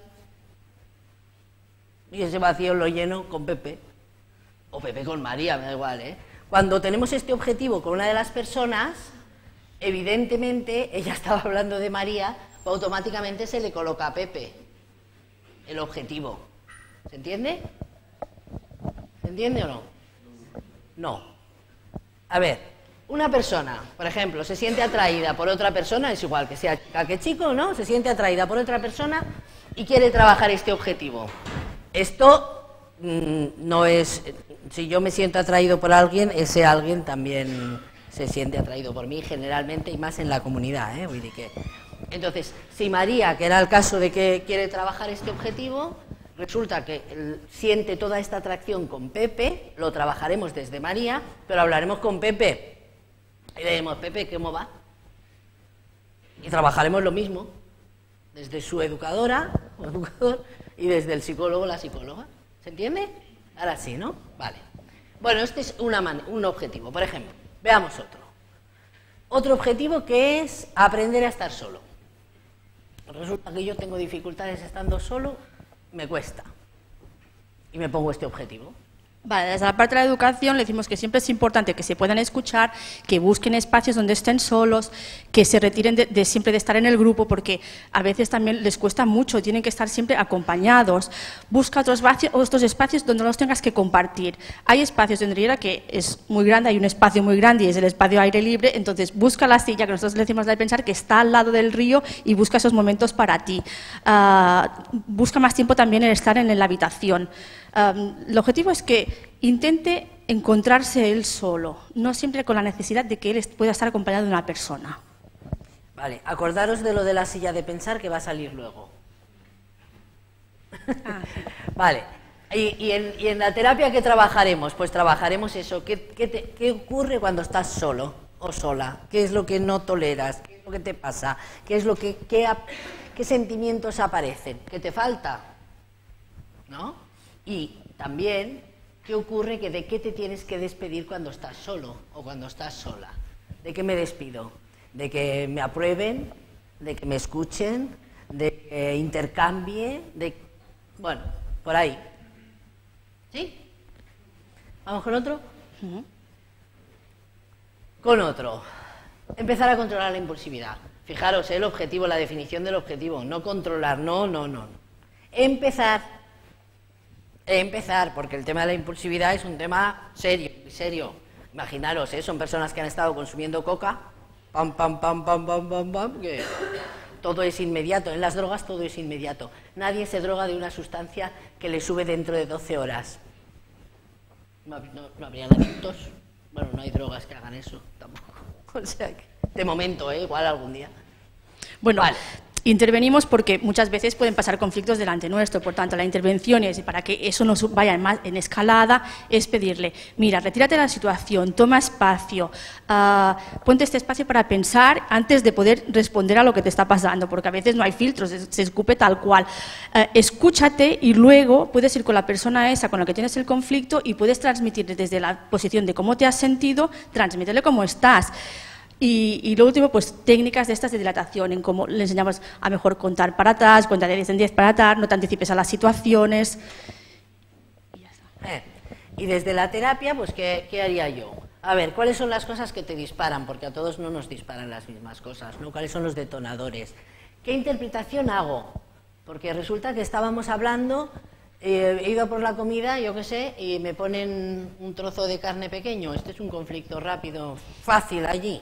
Speaker 3: y ese vacío lo lleno con Pepe. O Pepe con María, me da igual, ¿eh? Cuando tenemos este objetivo con una de las personas, evidentemente, ella estaba hablando de María, automáticamente se le coloca a Pepe el objetivo. ¿Se entiende? ¿Se entiende o no? No. A ver, una persona, por ejemplo, se siente atraída por otra persona, es igual que sea chica que chico, ¿no? Se siente atraída por otra persona y quiere trabajar este objetivo. Esto mmm, no es... Si yo me siento atraído por alguien, ese alguien también se siente atraído por mí, generalmente, y más en la comunidad, ¿eh? Entonces, si María, que era el caso de que quiere trabajar este objetivo, resulta que él siente toda esta atracción con Pepe, lo trabajaremos desde María, pero hablaremos con Pepe. Y le diremos, Pepe, ¿cómo va? Y trabajaremos lo mismo, desde su educadora, o educador, y desde el psicólogo, la psicóloga. ¿Se entiende? Ahora sí, ¿no? Vale. Bueno, este es una man- un objetivo. Por ejemplo, veamos otro. Otro objetivo que es aprender a estar solo. Resulta que yo tengo dificultades estando solo, me cuesta. Y me pongo este objetivo.
Speaker 4: Vale, desde la parte de la educación le decimos que siempre es importante que se puedan escuchar, que busquen espacios donde estén solos, que se retiren de, de siempre de estar en el grupo, porque a veces también les cuesta mucho, tienen que estar siempre acompañados. Busca otros espacios, otros espacios donde los tengas que compartir. Hay espacios en Riera que es muy grande, hay un espacio muy grande y es el espacio aire libre, entonces busca la silla, que nosotros le decimos de pensar, que está al lado del río y busca esos momentos para ti. Uh, busca más tiempo también en estar en la habitación. Um, el objetivo es que intente encontrarse él solo, no siempre con la necesidad de que él pueda estar acompañado de una persona.
Speaker 3: Vale, acordaros de lo de la silla de pensar que va a salir luego. Ah. Vale, y, y, en, y en la terapia ¿qué trabajaremos? Pues trabajaremos eso, ¿qué, qué, te, qué ocurre cuando estás solo o sola? ¿Qué es lo que no toleras? ¿Qué es lo que te pasa? ¿Qué es lo que, qué, qué sentimientos aparecen? ¿Qué te falta? ¿No? Y también, ¿qué ocurre? Que ¿de qué te tienes que despedir cuando estás solo o cuando estás sola? ¿De qué me despido? ¿De que me aprueben? ¿De que me escuchen? ¿De que intercambie? De... Bueno, por ahí. ¿Sí? ¿Vamos con otro? Uh-huh. Con otro. Empezar a controlar la impulsividad. Fijaros, el objetivo, la definición del objetivo. No controlar, no, no, no. Empezar... Empezar, porque el tema de la impulsividad es un tema serio, serio. Imaginaros, ¿eh? Son personas que han estado consumiendo coca, pam, pam, pam, pam, pam, pam, pam, que todo es inmediato. En las drogas todo es inmediato. Nadie se droga de una sustancia que le sube dentro de doce horas. No, no, no habrían adictos. Bueno, no hay drogas que hagan eso tampoco. O sea que, de momento, ¿eh? Igual algún día.
Speaker 4: Bueno,
Speaker 3: vale.
Speaker 4: Intervenimos porque muchas veces pueden pasar conflictos delante nuestro, por tanto la intervención es, para que eso no vaya más en escalada, es pedirle, mira, retírate de la situación, toma espacio, uh, ponte este espacio para pensar antes de poder responder a lo que te está pasando, porque a veces no hay filtros, se, se escupe tal cual. Uh, escúchate y luego puedes ir con la persona esa con la que tienes el conflicto y puedes transmitirle desde la posición de cómo te has sentido, transmítele cómo estás. Y, y lo último, pues técnicas de estas de dilatación, en cómo le enseñamos a mejor contar para atrás, cuenta de diez en diez para atrás, no te anticipes a las situaciones. Y, ya está.
Speaker 3: Eh, y desde la terapia, pues ¿qué, ¿qué haría yo? A ver, ¿cuáles son las cosas que te disparan? Porque a todos no nos disparan las mismas cosas, ¿no? ¿Cuáles son los detonadores? ¿Qué interpretación hago? Porque resulta que estábamos hablando, eh, he ido por la comida, yo qué sé, y me ponen un trozo de carne pequeño. Este es un conflicto rápido, fácil allí.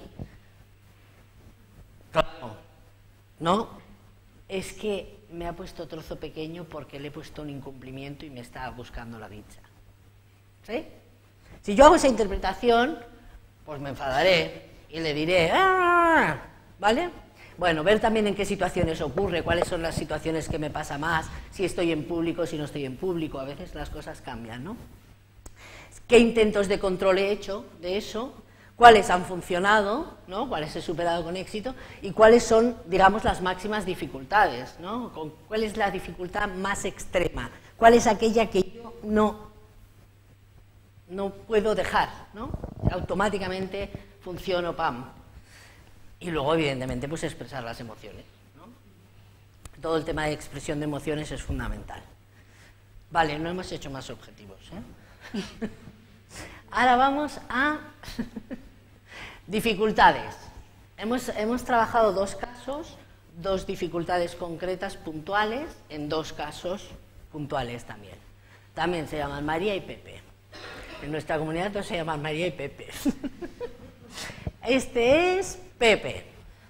Speaker 3: Claro, ¿no? Es que me ha puesto trozo pequeño porque le he puesto un incumplimiento y me está buscando la dicha. ¿Sí? Si yo hago esa interpretación, pues me enfadaré y le diré, ¡ah! ¿Vale? Bueno, ver también en qué situaciones ocurre, cuáles son las situaciones que me pasa más, si estoy en público, si no estoy en público, a veces las cosas cambian, ¿no? ¿Qué intentos de control he hecho de eso? ¿Cuáles han funcionado, ¿no? ¿Cuáles he superado con éxito? Y cuáles son, digamos, las máximas dificultades, ¿no? ¿Cuál es la dificultad más extrema? ¿Cuál es aquella que yo no, no puedo dejar, ¿no? Automáticamente funciono, pam. Y luego, evidentemente, pues expresar las emociones, ¿no? Todo el tema de expresión de emociones es fundamental. Vale, no hemos hecho más objetivos, ¿eh? Ahora vamos a dificultades. Hemos, hemos trabajado dos casos, dos dificultades concretas puntuales, en dos casos puntuales también. También se llaman María y Pepe. En nuestra comunidad todos se llaman María y Pepe. Este es Pepe.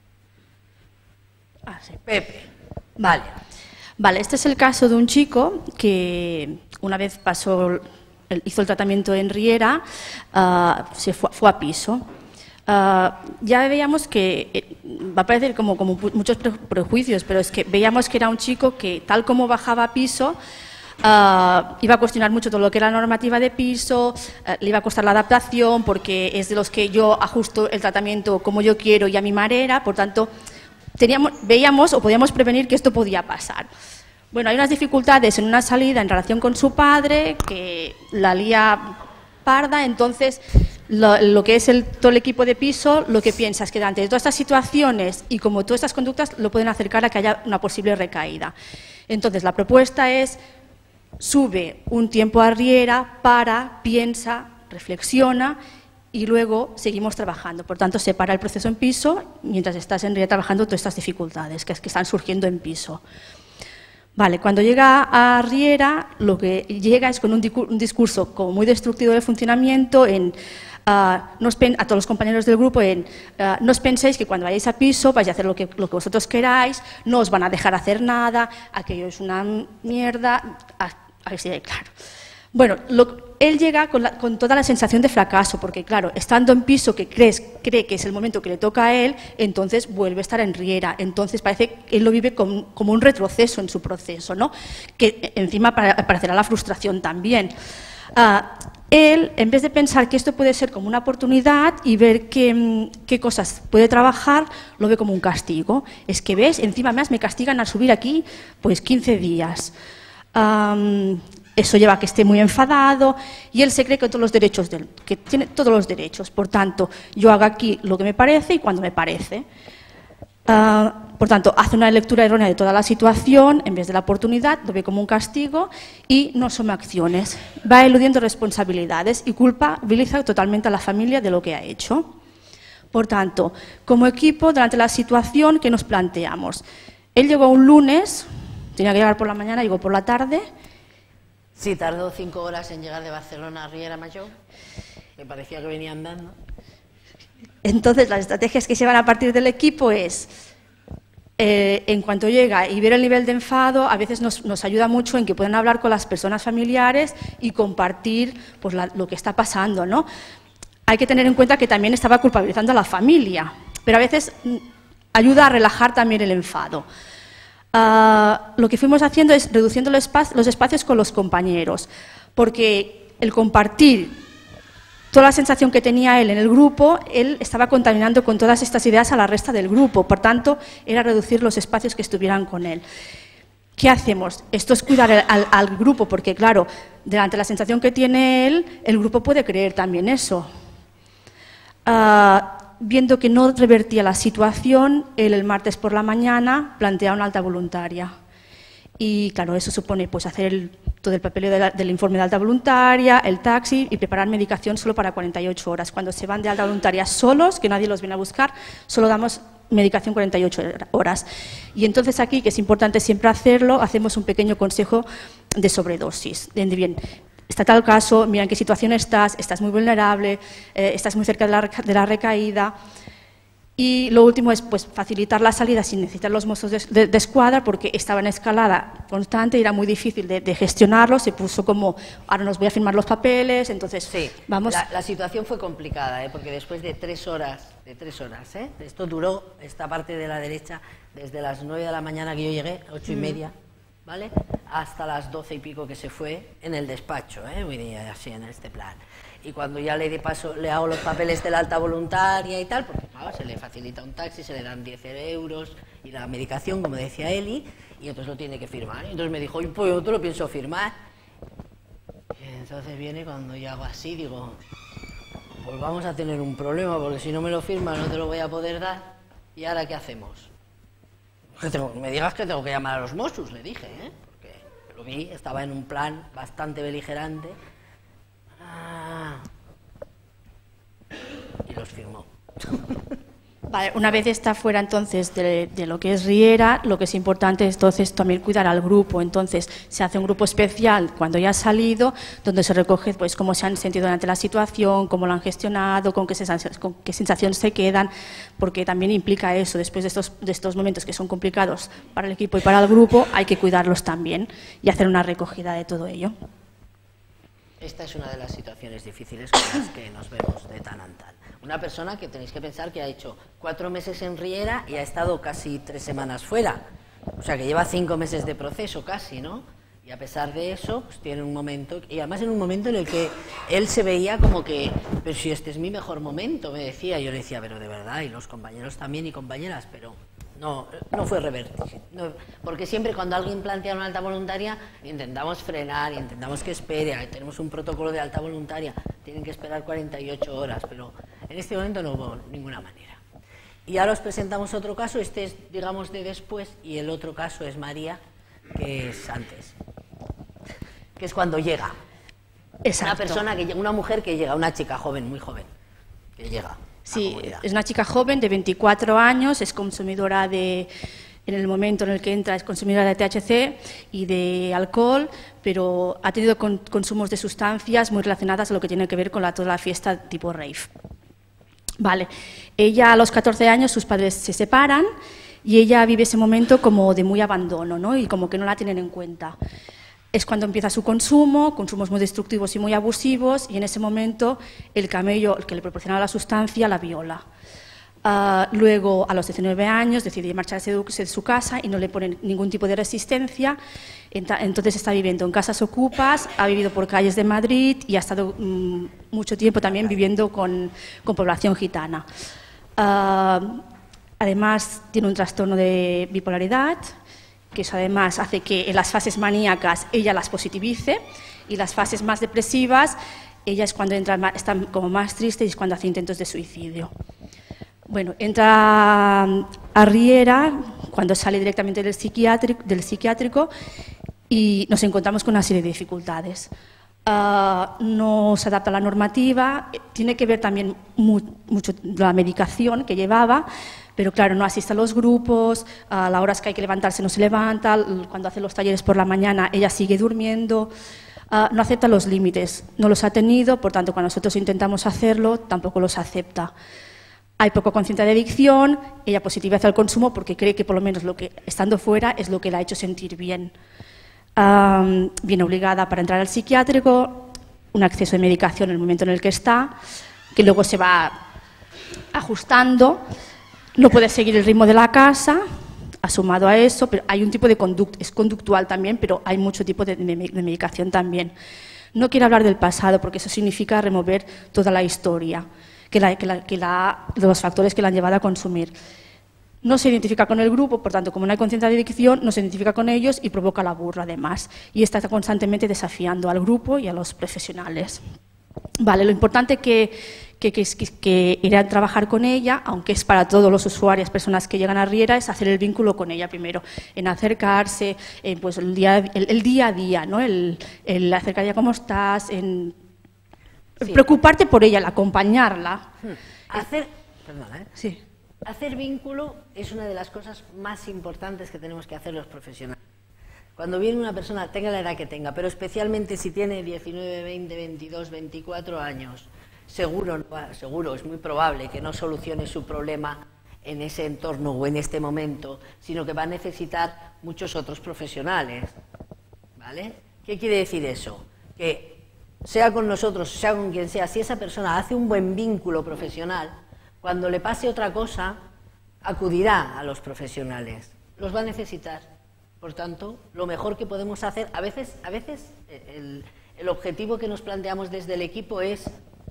Speaker 4: Ah, sí.
Speaker 3: Pepe. Vale.
Speaker 4: Vale, este es el caso de un chico que una vez pasó, hizo el tratamiento en Riera, uh, se fue, fue a piso. Uh, ya veíamos que, eh, va a parecer como, como muchos pre prejuicios, pero es que veíamos que era un chico que tal como bajaba a piso, uh, iba a cuestionar mucho todo lo que era la normativa de piso, uh, le iba a costar la adaptación porque es de los que yo ajusto el tratamiento como yo quiero y a mi manera, por tanto, teníamos, veíamos o podíamos prevenir que esto podía pasar. Bueno, hay unas dificultades en una salida en relación con su padre, que la lía parda, entonces lo, lo que es el, todo el equipo de piso, lo que piensa es que ante todas estas situaciones y como todas estas conductas lo pueden acercar a que haya una posible recaída. Entonces la propuesta es sube un tiempo a Riera, para, piensa, reflexiona y luego seguimos trabajando. Por tanto, se para el proceso en piso mientras estás en Riera trabajando todas estas dificultades que, que están surgiendo en piso. Vale, cuando llega a Riera, lo que llega es con un, un discurso como muy destructivo del funcionamiento, en, uh, no os pen, a todos los compañeros del grupo, en uh, no os penséis que cuando vayáis a piso vais a hacer lo que, lo que vosotros queráis, no os van a dejar hacer nada, aquello es una mierda, a, a ver si hay claro. Bueno, lo, él llega con, la, con toda la sensación de fracaso, porque claro, estando en piso que crees, cree que es el momento que le toca a él, entonces vuelve a estar en Riera, entonces parece que él lo vive como, como un retroceso en su proceso, ¿no? Que encima aparecerá la frustración también. Uh, él, en vez de pensar que esto puede ser como una oportunidad y ver qué, qué cosas puede trabajar, lo ve como un castigo. Es que, ¿ves? Encima más me castigan a subir aquí pues quince días. Um, Eso lleva a que esté muy enfadado y él se cree que, todos los derechos del, que tiene todos los derechos. Por tanto, yo hago aquí lo que me parece y cuando me parece. Uh, por tanto, hace una lectura errónea de toda la situación en vez de la oportunidad, lo ve como un castigo y no son acciones. Va eludiendo responsabilidades y culpabiliza totalmente a la familia de lo que ha hecho. Por tanto, como equipo, durante la situación que nos planteamos, él llegó un lunes, tenía que llegar por la mañana, llegó por la tarde.
Speaker 3: Sí, tardó cinco horas en llegar de Barcelona a Riera Mayor, me parecía que venía andando.
Speaker 4: Entonces, las estrategias que se van a partir del equipo es, eh, en cuanto llega y ver el nivel de enfado, a veces nos, nos ayuda mucho en que puedan hablar con las personas familiares y compartir pues, la, lo que está pasando, ¿no? Hay que tener en cuenta que también estaba culpabilizando a la familia, pero a veces ayuda a relajar también el enfado. Uh, lo que fuimos haciendo es reduciendo los espacios, los espacios con los compañeros, porque el compartir toda la sensación que tenía él en el grupo, él estaba contaminando con todas estas ideas a la resta del grupo, por tanto, era reducir los espacios que estuvieran con él. ¿Qué hacemos? Esto es cuidar al, al grupo, porque claro, delante de la sensación que tiene él, el grupo puede creer también eso. Uh, Viendo que no revertía la situación, él el martes por la mañana plantea una alta voluntaria. Y claro, eso supone pues, hacer el, todo el papeleo de la, del informe de alta voluntaria, el taxi y preparar medicación solo para cuarenta y ocho horas. Cuando se van de alta voluntaria solos, que nadie los viene a buscar, solo damos medicación cuarenta y ocho horas. Y entonces aquí, que es importante siempre hacerlo, hacemos un pequeño consejo de sobredosis. De bien, está tal caso, mira en qué situación estás, estás muy vulnerable, eh, estás muy cerca de la, de la recaída. Y lo último es pues, facilitar la salida sin necesitar los mozos de, de, de escuadra, porque estaba en escalada constante y era muy difícil de, de gestionarlo. Se puso como, ahora nos voy a firmar los papeles, entonces
Speaker 3: sí,
Speaker 4: vamos...
Speaker 3: La, la situación fue complicada, ¿eh? Porque después de tres horas, de tres horas, ¿eh? Esto duró, esta parte de la derecha, desde las nueve de la mañana que yo llegué, ocho y media, ¿vale? Hasta las doce y pico que se fue en el despacho, ¿eh? Venía así en este plan. Y cuando ya le de paso le hago los papeles de la alta voluntaria y tal, porque claro, se le facilita un taxi, se le dan diez euros y la medicación, como decía Eli, y entonces lo tiene que firmar. Y entonces me dijo, oye, pues yo te lo pienso firmar. Y entonces viene cuando yo hago así, digo, pues vamos a tener un problema, porque si no me lo firmas no te lo voy a poder dar. ¿Y ahora qué hacemos? Que tengo, me digas que tengo que llamar a los Mossos, le dije, ¿eh? Porque lo vi, estaba en un plan bastante beligerante. Ah. Y los firmó.
Speaker 4: Vale, una vez está fuera entonces de, de lo que es Riera, lo que es importante es entonces también cuidar al grupo. Entonces se hace un grupo especial cuando ya ha salido, donde se recoge pues cómo se han sentido durante la situación, cómo lo han gestionado, con qué, sensaciones, con qué sensaciones se quedan, porque también implica eso, después de estos, de estos momentos que son complicados para el equipo y para el grupo, hay que cuidarlos también y hacer una recogida de todo ello.
Speaker 3: Esta es una de las situaciones difíciles con las que nos vemos de tan a tan. Una persona que tenéis que pensar que ha hecho cuatro meses en Riera y ha estado casi tres semanas fuera. O sea, que lleva cinco meses de proceso casi, ¿no? Y a pesar de eso, pues tiene un momento, y además en un momento en el que él se veía como que, pero si este es mi mejor momento, me decía. Yo le decía, pero de verdad, y los compañeros también y compañeras, pero... No, no fue revertir, no, porque siempre cuando alguien plantea una alta voluntaria intentamos frenar, intentamos que espere, tenemos un protocolo de alta voluntaria, tienen que esperar cuarenta y ocho horas, pero en este momento no hubo ninguna manera. Y ahora os presentamos otro caso, este es digamos de después y el otro caso es María, que es antes. que es cuando llega.
Speaker 4: Exacto.
Speaker 3: Una persona que llega, una mujer que llega, una chica joven, muy joven, que llega.
Speaker 4: Sí, es una chica joven de veinticuatro años, es consumidora de, en el momento en el que entra, es consumidora de T H C y de alcohol, pero ha tenido con, consumos de sustancias muy relacionadas a lo que tiene que ver con la, toda la fiesta tipo rave. Vale, ella a los catorce años sus padres se separan y ella vive ese momento como de muy abandono, ¿no? Y como que no la tienen en cuenta. Es cuando empieza su consumo, consumos muy destructivos y muy abusivos, y en ese momento el camello, el que le proporcionaba la sustancia, la viola. Uh, luego, a los diecinueve años, decide marcharse de su casa y no le ponen ningún tipo de resistencia. Entonces está viviendo en casas ocupas, ha vivido por calles de Madrid y ha estado um, mucho tiempo también viviendo con, con población gitana. Uh, además, tiene un trastorno de bipolaridad, que eso además hace que en las fases maníacas ella las positivice, y las fases más depresivas, ella es cuando entra, está como más triste y es cuando hace intentos de suicidio. Bueno, entra a Riera cuando sale directamente del psiquiátrico, del psiquiátrico y nos encontramos con una serie de dificultades. Uh, no se adapta a la normativa, tiene que ver también mu mucho la medicación que llevaba, pero claro, no asiste a los grupos, a las horas que hay que levantarse no se levanta, cuando hace los talleres por la mañana ella sigue durmiendo, uh, no acepta los límites, no los ha tenido, por tanto cuando nosotros intentamos hacerlo tampoco los acepta. Hay poco conciencia de adicción, ella positiviza el consumo porque cree que por lo menos lo que estando fuera es lo que la ha hecho sentir bien. Um, viene obligada para entrar al psiquiátrico, un acceso de medicación en el momento en el que está, que luego se va ajustando. No puede seguir el ritmo de la casa, asumado a eso, pero hay un tipo de conducta, es conductual también, pero hay mucho tipo de, de, de medicación también. No quiero hablar del pasado porque eso significa remover toda la historia, que la, que la, que la, de los factores que la han llevado a consumir. No se identifica con el grupo, por tanto, como no hay conciencia de adicción, no se identifica con ellos y provoca la burla además. Y está constantemente desafiando al grupo y a los profesionales. Vale, lo importante que, que, que, que, que ir a trabajar con ella, aunque es para todos los usuarios, personas que llegan a Riera, es hacer el vínculo con ella primero, en acercarse, en, pues, el, día, el, el día a día, ¿no? el, el acercarse a cómo estás, en sí. preocuparte por ella, el acompañarla.
Speaker 3: Hacer, perdona, ¿eh?
Speaker 4: Sí.
Speaker 3: Hacer vínculo es una de las cosas más importantes que tenemos que hacer los profesionales. Cuando viene una persona, tenga la edad que tenga, pero especialmente si tiene diecinueve, veinte, veintidós, veinticuatro años, seguro, seguro, es muy probable que no solucione su problema en ese entorno o en este momento, sino que va a necesitar muchos otros profesionales. ¿Vale? ¿Qué quiere decir eso? Que sea con nosotros, sea con quien sea, si esa persona hace un buen vínculo profesional, cuando le pase otra cosa, acudirá a los profesionales. Los va a necesitar. Por tanto, lo mejor que podemos hacer, a veces, a veces el, el objetivo que nos planteamos desde el equipo es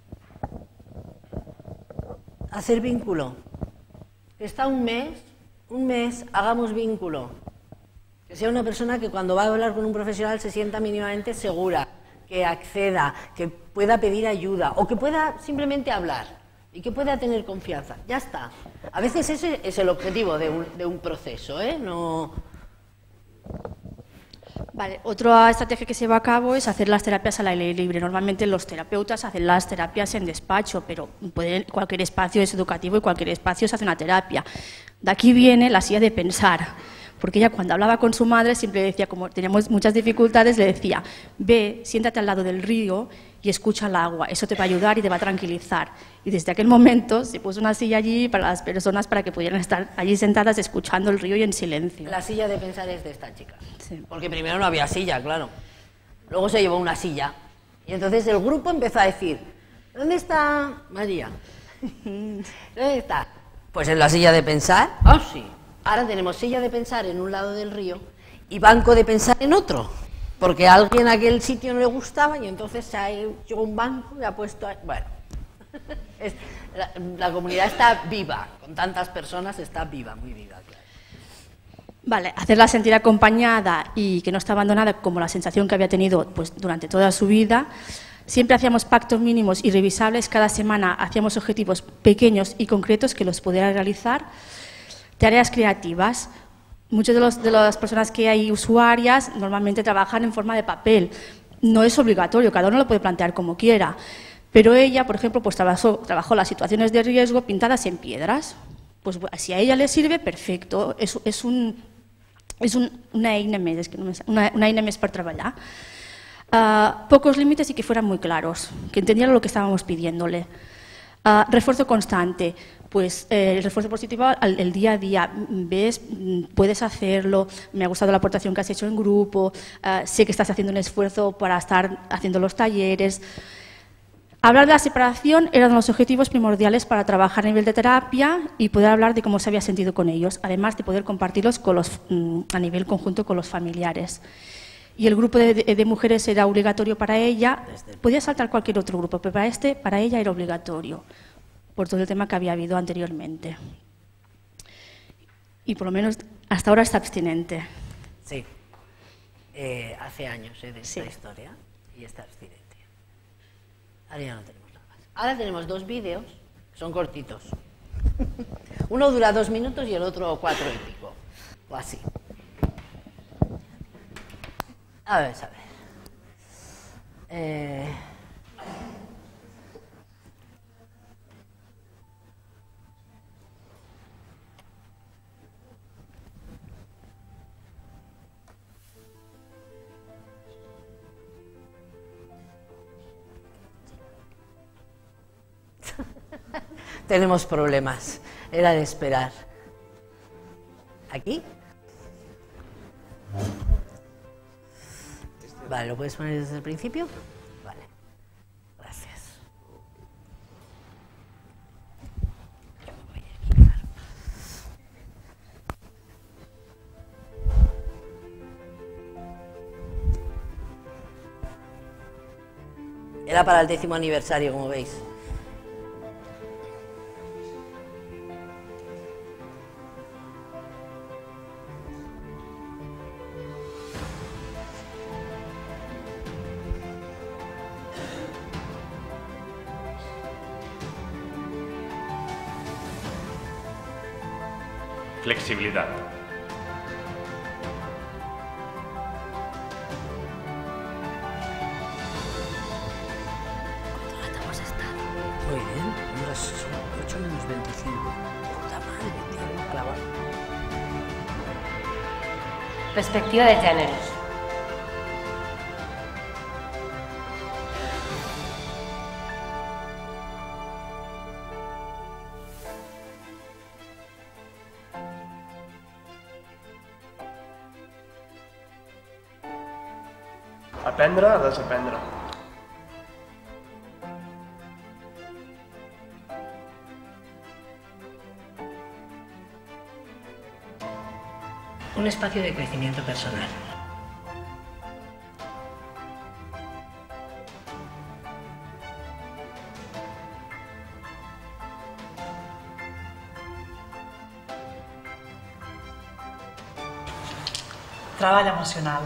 Speaker 3: hacer vínculo. Está un mes, un mes, hagamos vínculo. Que sea una persona que cuando va a hablar con un profesional se sienta mínimamente segura, que acceda, que pueda pedir ayuda o que pueda simplemente hablar. Y que pueda tener confianza. Ya está. A veces ese es el objetivo de un, de un proceso, ¿eh? No...
Speaker 4: Vale, otra estrategia que se lleva a cabo es hacer las terapias al aire libre. Normalmente los terapeutas hacen las terapias en despacho, pero pueden, cualquier espacio es educativo y cualquier espacio se hace una terapia. De aquí viene la silla de pensar. Porque ella cuando hablaba con su madre siempre decía, como teníamos muchas dificultades, le decía, ve, siéntate al lado del río y escucha el agua, eso te va a ayudar y te va a tranquilizar. Y desde aquel momento se puso una silla allí para las personas para que pudieran estar allí sentadas escuchando el río y en silencio.
Speaker 3: La silla de pensar es de esta chica.
Speaker 4: Sí.
Speaker 3: Porque primero no había silla, claro. Luego se llevó una silla. Y entonces el grupo empezó a decir, ¿dónde está María? ¿Dónde está? Pues en la silla de pensar. Ah, sí. Ahora tenemos silla de pensar en un lado del río y banco de pensar en otro, porque a alguien aquel sitio no le gustaba y entonces se ha hecho un banco y ha puesto... Ahí. Bueno, es, la, la comunidad está viva, con tantas personas está viva, muy viva. Claro.
Speaker 4: Vale, hacerla sentir acompañada y que no está abandonada, como la sensación que había tenido pues, durante toda su vida. Siempre hacíamos pactos mínimos y revisables, cada semana hacíamos objetivos pequeños y concretos que los pudiera realizar. Tareas creativas. Muchas de, los, de las personas que hay usuarias normalmente trabajan en forma de papel. no es obligatorio, cada uno lo puede plantear como quiera, pero ella, por ejemplo, pues trabajó, trabajó las situaciones de riesgo pintadas en piedras. Pues si a ella le sirve, perfecto, és, és, un, és un, una eina més, és que no una, una eina més per treballar. Uh, pocos límites y que fueran muy claros, que entendieran lo que estábamos pidiéndole. Uh, refuerzo constante, pues eh, el refuerzo positivo al, el día a día, ves, puedes hacerlo, me ha gustado la aportación que has hecho en grupo, uh, sé que estás haciendo un esfuerzo para estar haciendo los talleres. Hablar de la separación era uno de los objetivos primordiales para trabajar a nivel de terapia y poder hablar de cómo se había sentido con ellos, además de poder compartirlos con los, a nivel conjunto con los familiares. Y el grupo de, de mujeres era obligatorio para ella, podía saltar cualquier otro grupo, pero para, este, para ella era obligatorio, por todo el tema que había habido anteriormente. Y por lo menos hasta ahora está abstinente.
Speaker 3: Sí, eh, hace años eh, de esta
Speaker 4: Sí.
Speaker 3: historia y está abstinente. Ahora ya no tenemos nada más. Ahora tenemos dos vídeos, son cortitos. Uno dura dos minutos y el otro cuatro y pico, o así. A ver, a ver. Eh... Tenemos problemas, era de esperar. ¿Aquí? Vale, ¿lo puedes poner desde el principio? Vale, gracias. Yo me voy a quitar. Era para el décimo aniversario, como veis.
Speaker 5: Flexibilidad.
Speaker 3: ¿Cuánto rato hemos estado? Muy bien, unas ocho menos veinticinco. Puta madre, tío, hemos clavado.
Speaker 6: Perspectiva de gèneres.
Speaker 5: Aprendre a desaprendre.
Speaker 3: Un espacio de crecimiento personal.
Speaker 7: Treball emocional.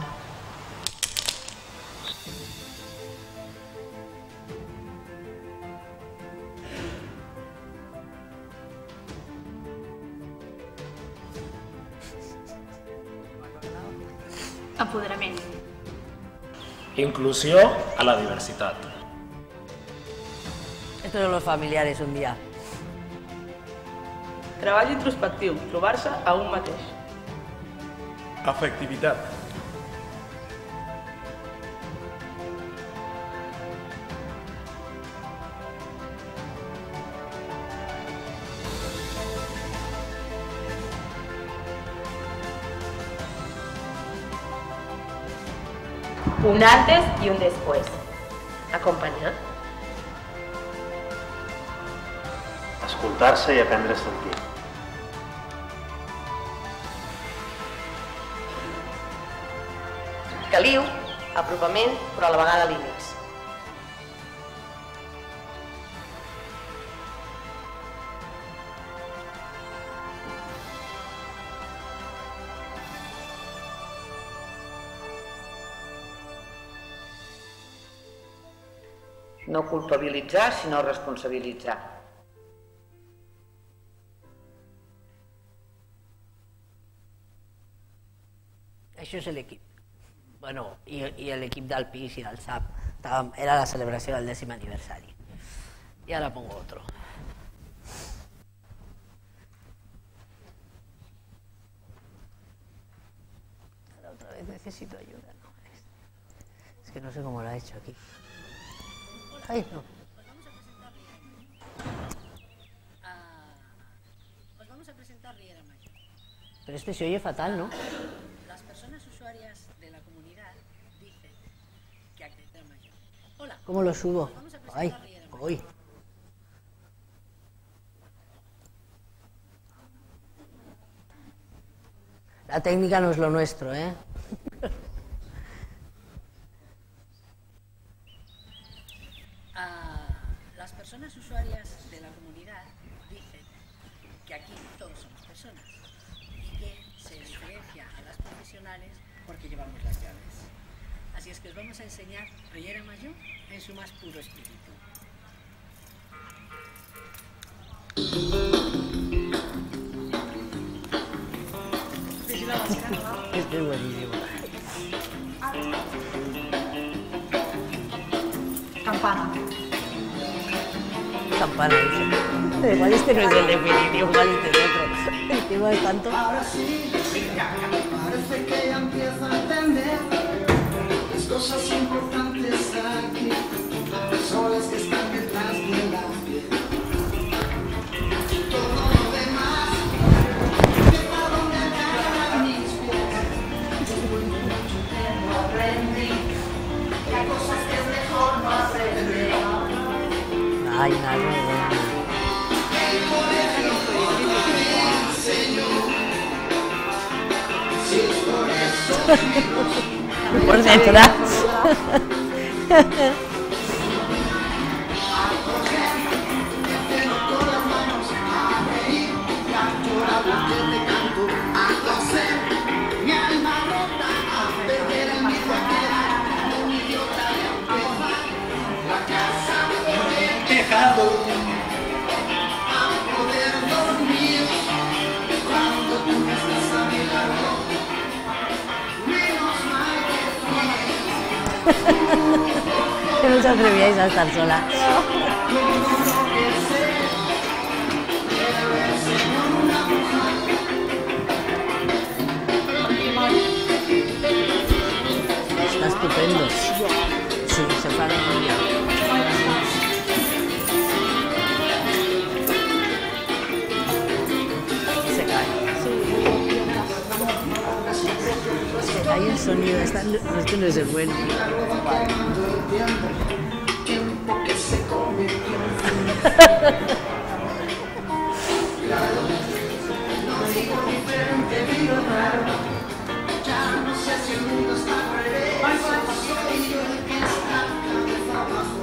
Speaker 4: Empoderament.
Speaker 8: Inclusió a la diversitat.
Speaker 3: Esto son los familiares un día.
Speaker 7: Treball introspectiu, trobar-se a un mateix.
Speaker 5: Afectivitat.
Speaker 6: Un antes y un después. Acompanyar.
Speaker 9: Escoltar-se i aprendre a sentir.
Speaker 6: Caliu, apropament, però a la vegada límits. No culpabilitzar, sinó responsabilitzar.
Speaker 3: Això és l'equip. Bueno, i, i l'equip del P I S i del S A P. Estàvem, era la celebració del dècim aniversari. I ara pongo otro. Ahora otra vez necesito ayuda. No, es, es que no sé cómo lo ha hecho aquí. Ay, no.
Speaker 8: Os vamos a presentar Riera Mayor.
Speaker 3: Pero este se oye fatal, ¿no?
Speaker 8: Las personas usuarias de la comunidad dicen que aquí Riera Mayor. Hola.
Speaker 3: ¿Cómo lo subo? Ay, hoy. La técnica no es lo nuestro, ¿eh?
Speaker 8: Ah, las personas usuarias de la comunidad dicen que aquí todos somos personas y que se diferencia a las profesionales porque llevamos las llaves. Así es que os vamos a enseñar Riera Mayor en su más puro espíritu.
Speaker 3: Este es buenísimo.
Speaker 7: Campana.
Speaker 3: Campana, dice. Igual este no es el definitivo, igual este es otro. El tema es tanto.
Speaker 9: Ahora sí, parece que ya empieza a entender las cosas importantes aquí, los soles que están detrás de la piel. Todo lo demás empieza donde acaban mis pies. Después de mucho tiempo aprendí que hay cosas que es mejor no aprender.
Speaker 3: Ay, nada, no.
Speaker 9: El colegio me enseñó. Si es por eso
Speaker 3: Por detrás. Que no os atrevíais a estar sola. Está estupendo. Sí, se para muy bien. Se cae. Se cae el sonido. Está, esto no es el bueno.
Speaker 9: tiempo que se convirtió no digo diferente, digo raro. Ya no sé si el mundo está al revés, soy yo el que está cabeza abajo.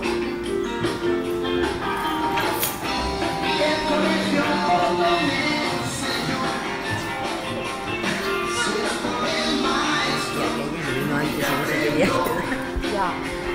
Speaker 9: Y el colegio todo me enseñó. Si es por el maestro.
Speaker 3: No, antes no se quería quedar.
Speaker 7: Ya.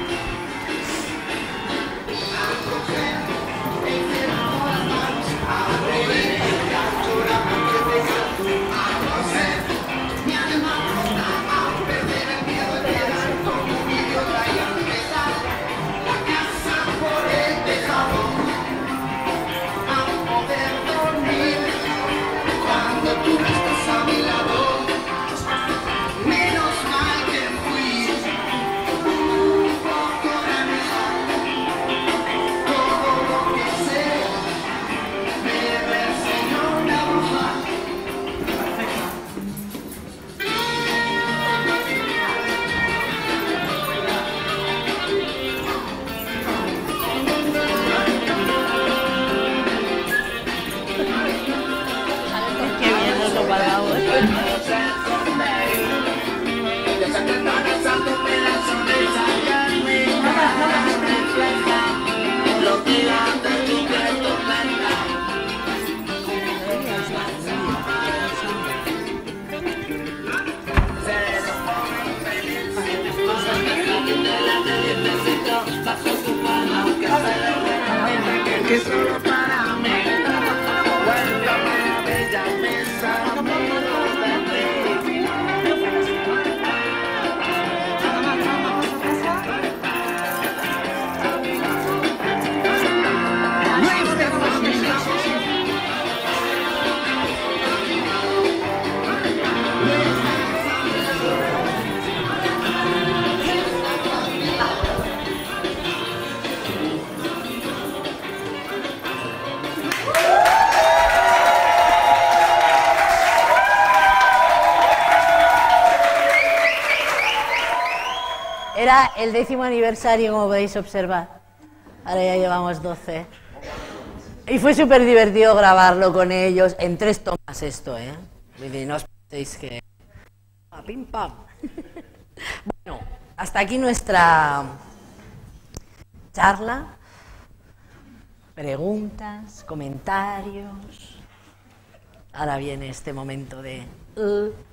Speaker 9: Que solo para mí, cuéntame, bella mesa,
Speaker 3: Era el décimo aniversario, como podéis observar. Ahora ya llevamos doce. Y fue súper divertido grabarlo con ellos. En tres tomas esto, ¿eh? No os penséis que... Pim, pam. Bueno, hasta aquí nuestra charla. Preguntas, comentarios. Ahora viene este momento de... Uh,